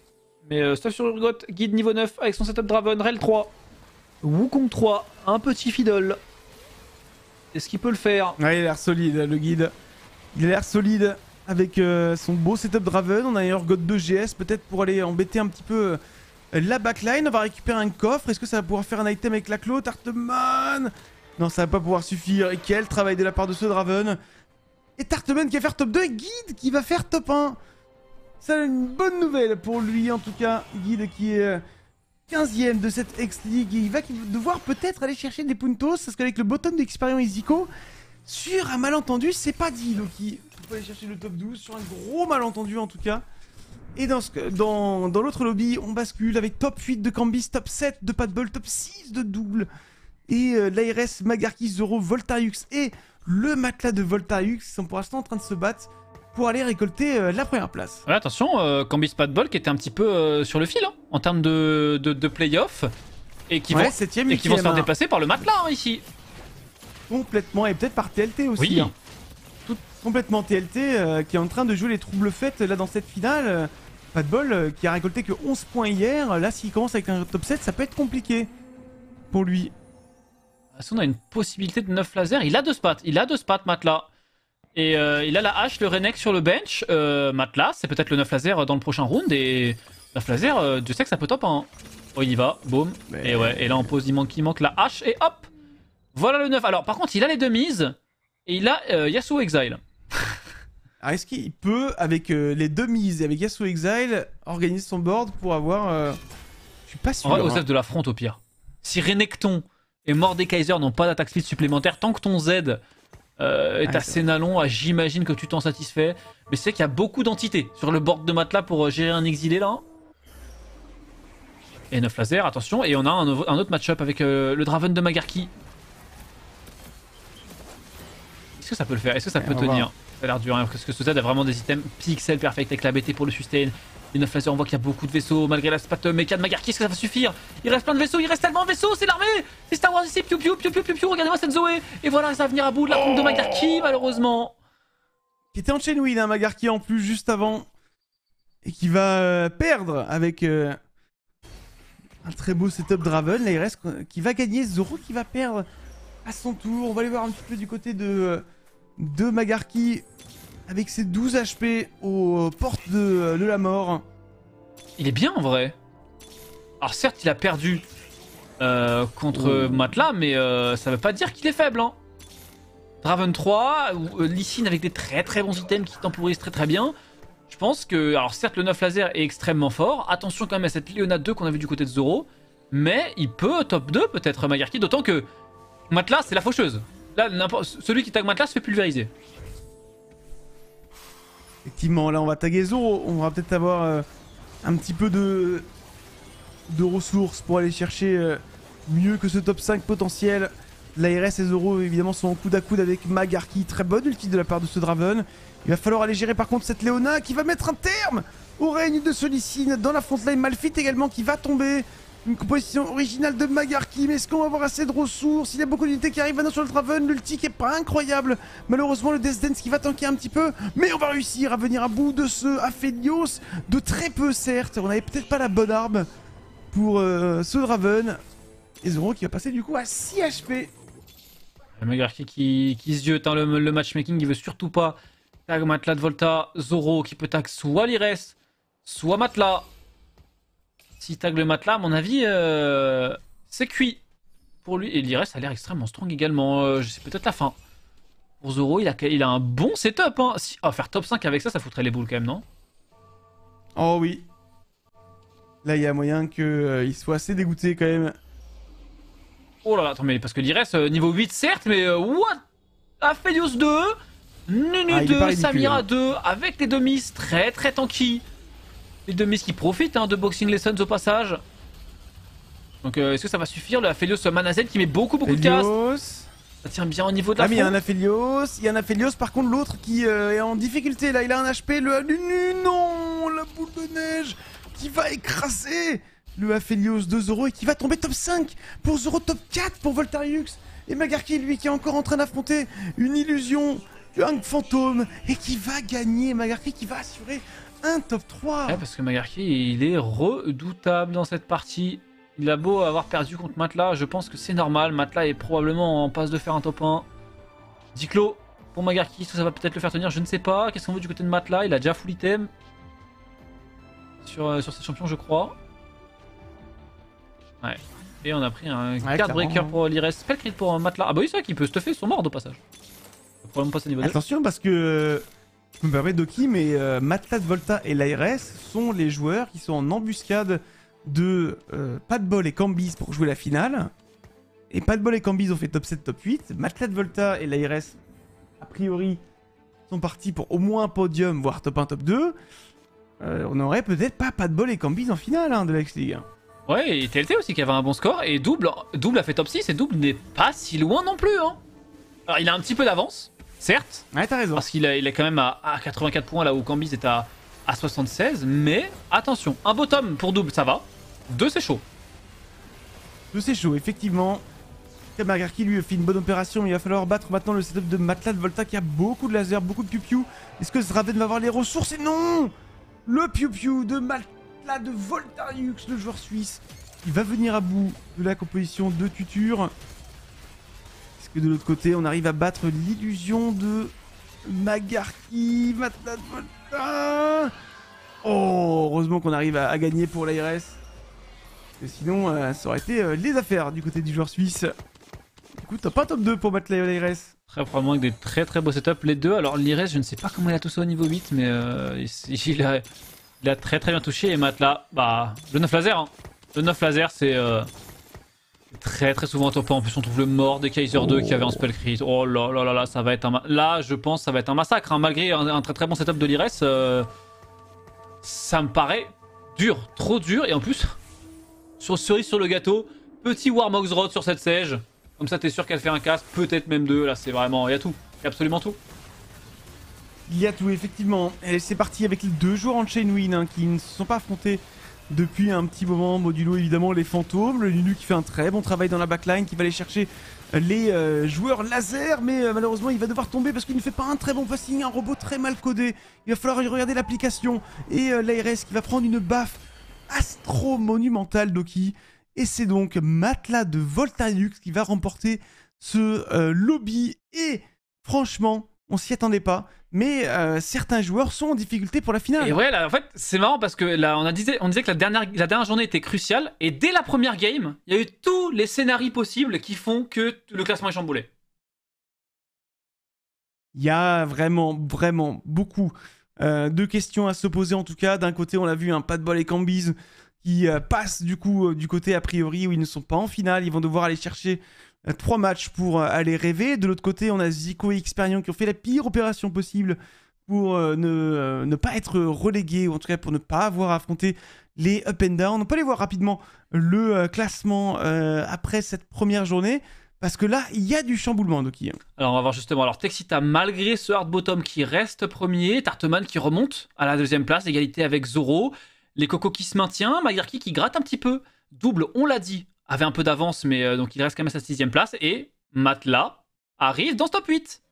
Speaker 2: Mais euh, stuff sur Urgot, guide niveau neuf avec son setup Draven, Rel trois, Wukong trois, un petit Fiddle. Est-ce qu'il peut le faire?
Speaker 1: Ouais, il a l'air solide, le guide. Il a l'air solide avec euh, son beau setup Draven. On a un Urgot deux G S peut-être pour aller embêter un petit peu euh, la backline. On va récupérer un coffre. Est-ce que ça va pouvoir faire un item avec la Clo? Tarteman? Non, ça va pas pouvoir suffire. Et quel travail de la part de ce Draven. Et Tarteman qui va faire top deux et Guide qui va faire top un. C'est une bonne nouvelle pour lui en tout cas. Guide qui est quinzième de cette X-League. Il va devoir peut-être aller chercher des puntos parce qu'avec le bottom d'Experience Izico, sur un malentendu, c'est pas dit. Donc il faut aller chercher le top douze sur un gros malentendu en tout cas. Et dans, ce, dans, dans l'autre lobby, on bascule avec top huit de Cambis, top sept de Padball, top six de Double. Et euh, l'A R S, Magarki, Zoro, Voltariux et le matelas de Voltariux sont pour l'instant en train de se battre pour aller récolter euh, la première place.
Speaker 2: Ouais, attention, euh, Cambis Padball qui était un petit peu euh, sur le fil hein, en termes de, de, de play-off et qui
Speaker 1: ouais,
Speaker 2: vont,
Speaker 1: septième,
Speaker 2: et qui vont se faire
Speaker 1: hein.
Speaker 2: déplacer par le matelas hein, ici.
Speaker 1: Complètement, et peut-être par T L T aussi.
Speaker 2: Oui.
Speaker 1: Hein. Tout, complètement T L T euh, qui est en train de jouer les troubles faits là dans cette finale. Euh, Padball euh, qui a récolté que onze points hier. Là, s'il commence avec un top sept, ça peut être compliqué pour lui.
Speaker 2: Est-ce qu'on a une possibilité de neuf lasers? Il a deux spats, il a deux spats, Matelas. Et euh, il a la hache, le Renek sur le bench. Euh, Matelas, c'est peut-être le neuf laser dans le prochain round. Et neuf laser, euh, je sais que ça peut top. Hein. Oh, il y va, boum. Mais... Et ouais, et là on pose, il manque, il manque la hache. Et hop, voilà le neuf. Alors par contre, il a les deux mises. Et il a euh, Yasuo Exile.
Speaker 1: Alors est-ce qu'il peut, avec euh, les deux mises et avec Yasuo Exile, organiser son board pour avoir... Euh... Je suis pas sûr.
Speaker 2: En vrai,
Speaker 1: hein.
Speaker 2: Osef de la front au pire. Si Renekton et Mordekaiser n'ont pas d'attaque speed supplémentaire, tant que ton Z euh, est
Speaker 1: ah,
Speaker 2: assez nalon, ah, j'imagine que tu t'en satisfais. Mais c'est qu'il y a beaucoup d'entités sur le board de Matelas pour euh, gérer un exilé là. Et neuf laser, attention. Et on a un, un autre match-up avec euh, le Draven de Magarki. Est-ce que ça peut le faire? Est-ce que ça peut tenir? Ça a l'air dur, hein, parce que ce Z a vraiment des items pixel perfect avec la B T pour le sustain. Les neuf lasers, on voit qu'il y a beaucoup de vaisseaux, malgré la spat méca de Magarki, est-ce que ça va suffire? Il reste plein de vaisseaux, il reste tellement de vaisseaux, c'est l'armée! C'est Star Wars ici, piou piou piou piou piou piou, regardez-moi cette Zoé! Et voilà, ça va venir à bout de la pompe de Magarki, malheureusement!
Speaker 1: Qui était en chain win, hein, Magarki en plus, juste avant. Et qui va euh, perdre avec euh, un très beau setup Draven. Là, il reste qui va gagner, Zoro qui va perdre à son tour. On va aller voir un petit peu du côté de, de Magarki. Avec ses douze H P aux portes de, de la mort.
Speaker 2: Il est bien en vrai. Alors certes il a perdu euh, contre oh. Matelas, mais euh, ça veut pas dire qu'il est faible. Hein. Draven trois, ou euh, Lee Sin avec des très très bons items qui temporisent très très bien. Je pense que, alors certes le neuf laser est extrêmement fort. Attention quand même à cette Leona deux qu'on a vu du côté de Zoro. Mais il peut top deux peut-être Magarki, d'autant que Matelas c'est la faucheuse. Là, celui qui tag Matelas se fait pulvériser.
Speaker 1: Effectivement, là on va taguer Zoro, on va peut-être avoir euh, un petit peu de, de ressources pour aller chercher euh, mieux que ce top cinq potentiel. L'A R S et Zoro évidemment sont en coude à coude avec Magarki, très bonne ulti de la part de ce Draven. Il va falloir aller gérer par contre cette Leona qui va mettre un terme au règne de ce Lee Sin dans la frontline. Malphite également qui va tomber. Une composition originale de Magarki, mais est-ce qu'on va avoir assez de ressources? Il y a beaucoup d'unités qui arrivent maintenant sur le Draven, l'ulti qui est pas incroyable. Malheureusement le Death Dance qui va tanker un petit peu, mais on va réussir à venir à bout de ce Aphelios, de très peu certes. On avait peut-être pas la bonne arme pour euh, ce Draven. Et Zoro qui va passer du coup à six H P.
Speaker 2: Magarki qui, qui se jette, hein, le, le matchmaking, il veut surtout pas tag Matelas de Volta. Zoro qui peut tag soit l'Ires, soit Matelas. Si tag le Matelas, à mon avis, euh, c'est cuit pour lui. Et l'Ires a l'air extrêmement strong également. Euh, c'est peut-être la fin. Pour Zoro, il a, il a un bon setup. Hein. Si, oh, faire top cinq avec ça, ça foutrait les boules quand même, non?
Speaker 1: Oh oui. Là, il y a moyen qu'il euh, soit assez dégoûté quand même.
Speaker 2: Oh là là, attends, mais parce que l'Ires, euh, niveau huit, certes, mais euh, what? Aphelios deux, Nunu
Speaker 1: ah,
Speaker 2: deux, Samira deux, avec les deux miss très très tanky. Les deux miss qui profitent hein, de Boxing Lessons au passage. Donc euh, est-ce que ça va suffire? Le Aphelios Manazen qui met beaucoup beaucoup
Speaker 1: Aphelios.
Speaker 2: de casse. Ça tient bien au niveau de la
Speaker 1: Ah mais il y a un Aphelios, il y a un Aphelios par contre l'autre qui euh, est en difficulté là, il a un H P, le Nunu, non, la boule de neige qui va écraser le Aphelios de Zoro et qui va tomber top cinq pour Zoro, top quatre pour Voltariux. Et Magarki lui qui est encore en train d'affronter une illusion un fantôme et qui va gagner. Magarki qui va assurer un top trois.
Speaker 2: Ouais, parce que Magarki, il est redoutable dans cette partie. Il a beau avoir perdu contre Matelas, je pense que c'est normal. Matelas est probablement en passe de faire un top un. Diclo pour Magarki, ça va peut-être le faire tenir, je ne sais pas. Qu'est-ce qu'on veut du côté de Matelas? Il a déjà full item sur, euh, sur ses champions, je crois. Ouais. Et on a pris un
Speaker 1: ouais,
Speaker 2: card breaker pour l'Ires. Spell crit pour Matelas. Ah bah oui, c'est vrai qu'il peut stuffer son mord au passage. Probablement passer niveau deux.
Speaker 1: Attention parce que je me permets Doki, mais euh, Matelas de Volta et l'A R S sont les joueurs qui sont en embuscade de euh, Padball et Cambyz pour jouer la finale. Et Padball et Cambyz ont fait top sept, top huit. Matelas de Volta et l'A R S, a priori, sont partis pour au moins un podium, voire top un, top deux. Euh, on aurait peut-être pas Padball et Cambyz en finale hein, de la X-League.
Speaker 2: Ouais, et T L T aussi qui avait un bon score. Et Double, Double a fait top six et Double n'est pas si loin non plus. Hein. Alors il a un petit peu d'avance, certes.
Speaker 1: Ouais, t'as raison.
Speaker 2: Parce qu'il est il est quand même à, à quatre-vingt-quatre points là où Cambyz est à, à soixante-seize. Mais attention, un bottom pour Double, ça va. Deux, c'est chaud.
Speaker 1: Deux, c'est chaud, effectivement. Magarki lui fait une bonne opération, mais il va falloir battre maintenant le setup de Matelas de Volta qui a beaucoup de laser, beaucoup de piou-piou. Est-ce que Zraven va avoir les ressources? Et non! Le piou-piou de Matelas de Voltariux, le joueur suisse. Il va venir à bout de la composition de Tutur. Est-ce que de l'autre côté, on arrive à battre l'illusion de Magarki, Matelas de Volta? Oh, heureusement qu'on arrive à, à gagner pour l'A R S. Sinon, euh, ça aurait été euh, les affaires du côté du joueur suisse. Du coup, top un, top deux pour battre l'A R S.
Speaker 2: Très probablement avec des très très beaux setups, les deux. Alors l'I R S, je ne sais pas comment il a touché au niveau huit, mais euh, il, il, a, il a très très bien touché. Et Matelas, bah, le neuf laser. Hein. Le neuf laser, c'est euh, très très souvent un top un. En plus, on trouve le mort des Kaiser deux qui avait un spell crit. Oh là là là là, ça va être un. Là, je pense, ça va être un massacre. Hein. Malgré un, un très très bon setup de l'I R S, euh, ça me paraît dur, trop dur. Et en plus. Sur cerise sur le gâteau, petit Warmox Rod sur cette Sage. Comme ça, t'es sûr qu'elle fait un casque, peut-être même deux. Là, c'est vraiment. Il y a tout. Il y a absolument tout.
Speaker 1: Il y a tout, effectivement. Et c'est parti avec les deux joueurs en chain win hein, qui ne se sont pas affrontés depuis un petit moment. Modulo, évidemment, les fantômes. Le Nunu qui fait un très bon travail dans la backline, qui va aller chercher les euh, joueurs laser. Mais euh, malheureusement, il va devoir tomber parce qu'il ne fait pas un très bon passing. Un robot très mal codé. Il va falloir regarder l'application. Et euh, l'A R S qui va prendre une baffe astro monumental Doki, et c'est donc Matelas de Voltariux qui va remporter ce euh, lobby, et franchement on s'y attendait pas, mais euh, certains joueurs sont en difficulté pour la finale.
Speaker 2: Et ouais, là, en fait c'est marrant parce que là on, a disait, on disait que la dernière, la dernière journée était cruciale, et dès la première game il y a eu tous les scénarios possibles qui font que le classement est chamboulé.
Speaker 1: Il y a vraiment vraiment beaucoup Euh, deux questions à se poser en tout cas. D'un côté, on a vu un Padball et Cambyz qui euh, passent du coup euh, du côté a priori où ils ne sont pas en finale. Ils vont devoir aller chercher euh, trois matchs pour euh, aller rêver. De l'autre côté, on a Zico et Xperion qui ont fait la pire opération possible pour euh, ne, euh, ne pas être relégués, ou en tout cas pour ne pas avoir affronté les up and down. On peut aller voir rapidement le euh, classement euh, après cette première journée. Parce que là, il y a du chamboulement, Doki.
Speaker 2: Alors, on va voir justement. Alors, Texita, malgré ce hard bottom qui reste premier, Tarteman qui remonte à la deuxième place, égalité avec Zoro. Les Cocos qui se maintient, Magarki qui gratte un petit peu. Double, on l'a dit, avait un peu d'avance, mais euh, donc il reste quand même à sa sixième place. Et Matelas arrive dans ce top huit.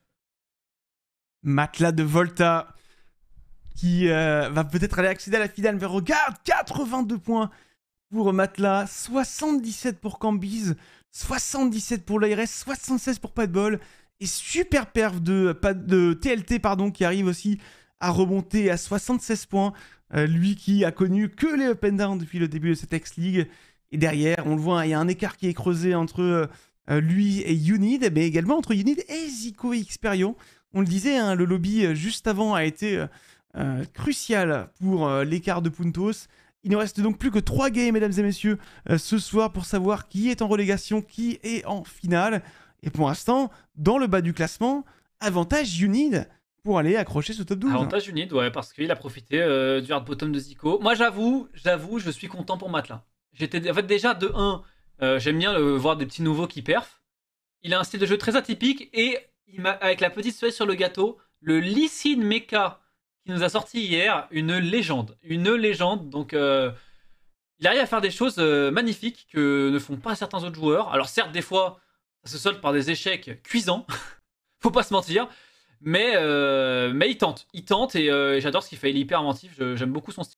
Speaker 1: Matelas de Volta qui euh, va peut-être aller accéder à la finale. Mais regarde, quatre-vingt-deux points pour Matelas, soixante-dix-sept pour Cambyz, soixante-dix-sept pour l'A R S, soixante-seize pour Padball, et super perf de, de T L T pardon, qui arrive aussi à remonter à soixante-seize points. Euh, lui qui a connu que les up and down depuis le début de cette X-League. Et derrière, on le voit, il y a un écart qui est creusé entre euh, lui et Unid, mais également entre Unid et Zico et Xperion. On le disait, hein, le lobby euh, juste avant a été euh, crucial pour euh, l'écart de Puntos. Il ne reste donc plus que trois games, mesdames et messieurs, euh, ce soir pour savoir qui est en relégation, qui est en finale. Et pour l'instant, dans le bas du classement, avantage Unid pour aller accrocher ce top douze.
Speaker 2: Avantage Unid, ouais, parce qu'il a profité euh, du hard bottom de Zico. Moi, j'avoue, j'avoue, je suis content pour Matelas. J'étais, en fait, déjà, de un, euh, j'aime bien euh, voir des petits nouveaux qui perfent. Il a un style de jeu très atypique, et il m'a, avec la petite cerise sur le gâteau, le Lee Sin Mecha qui nous a sorti hier, une légende. Une légende, donc euh, il arrive à faire des choses euh, magnifiques que ne font pas certains autres joueurs. Alors certes, des fois, ça se solde par des échecs cuisants, faut pas se mentir, Mais, euh, mais il tente. Il tente et euh, j'adore ce qu'il fait. Il est hyper inventif. Je- J'aime beaucoup son style.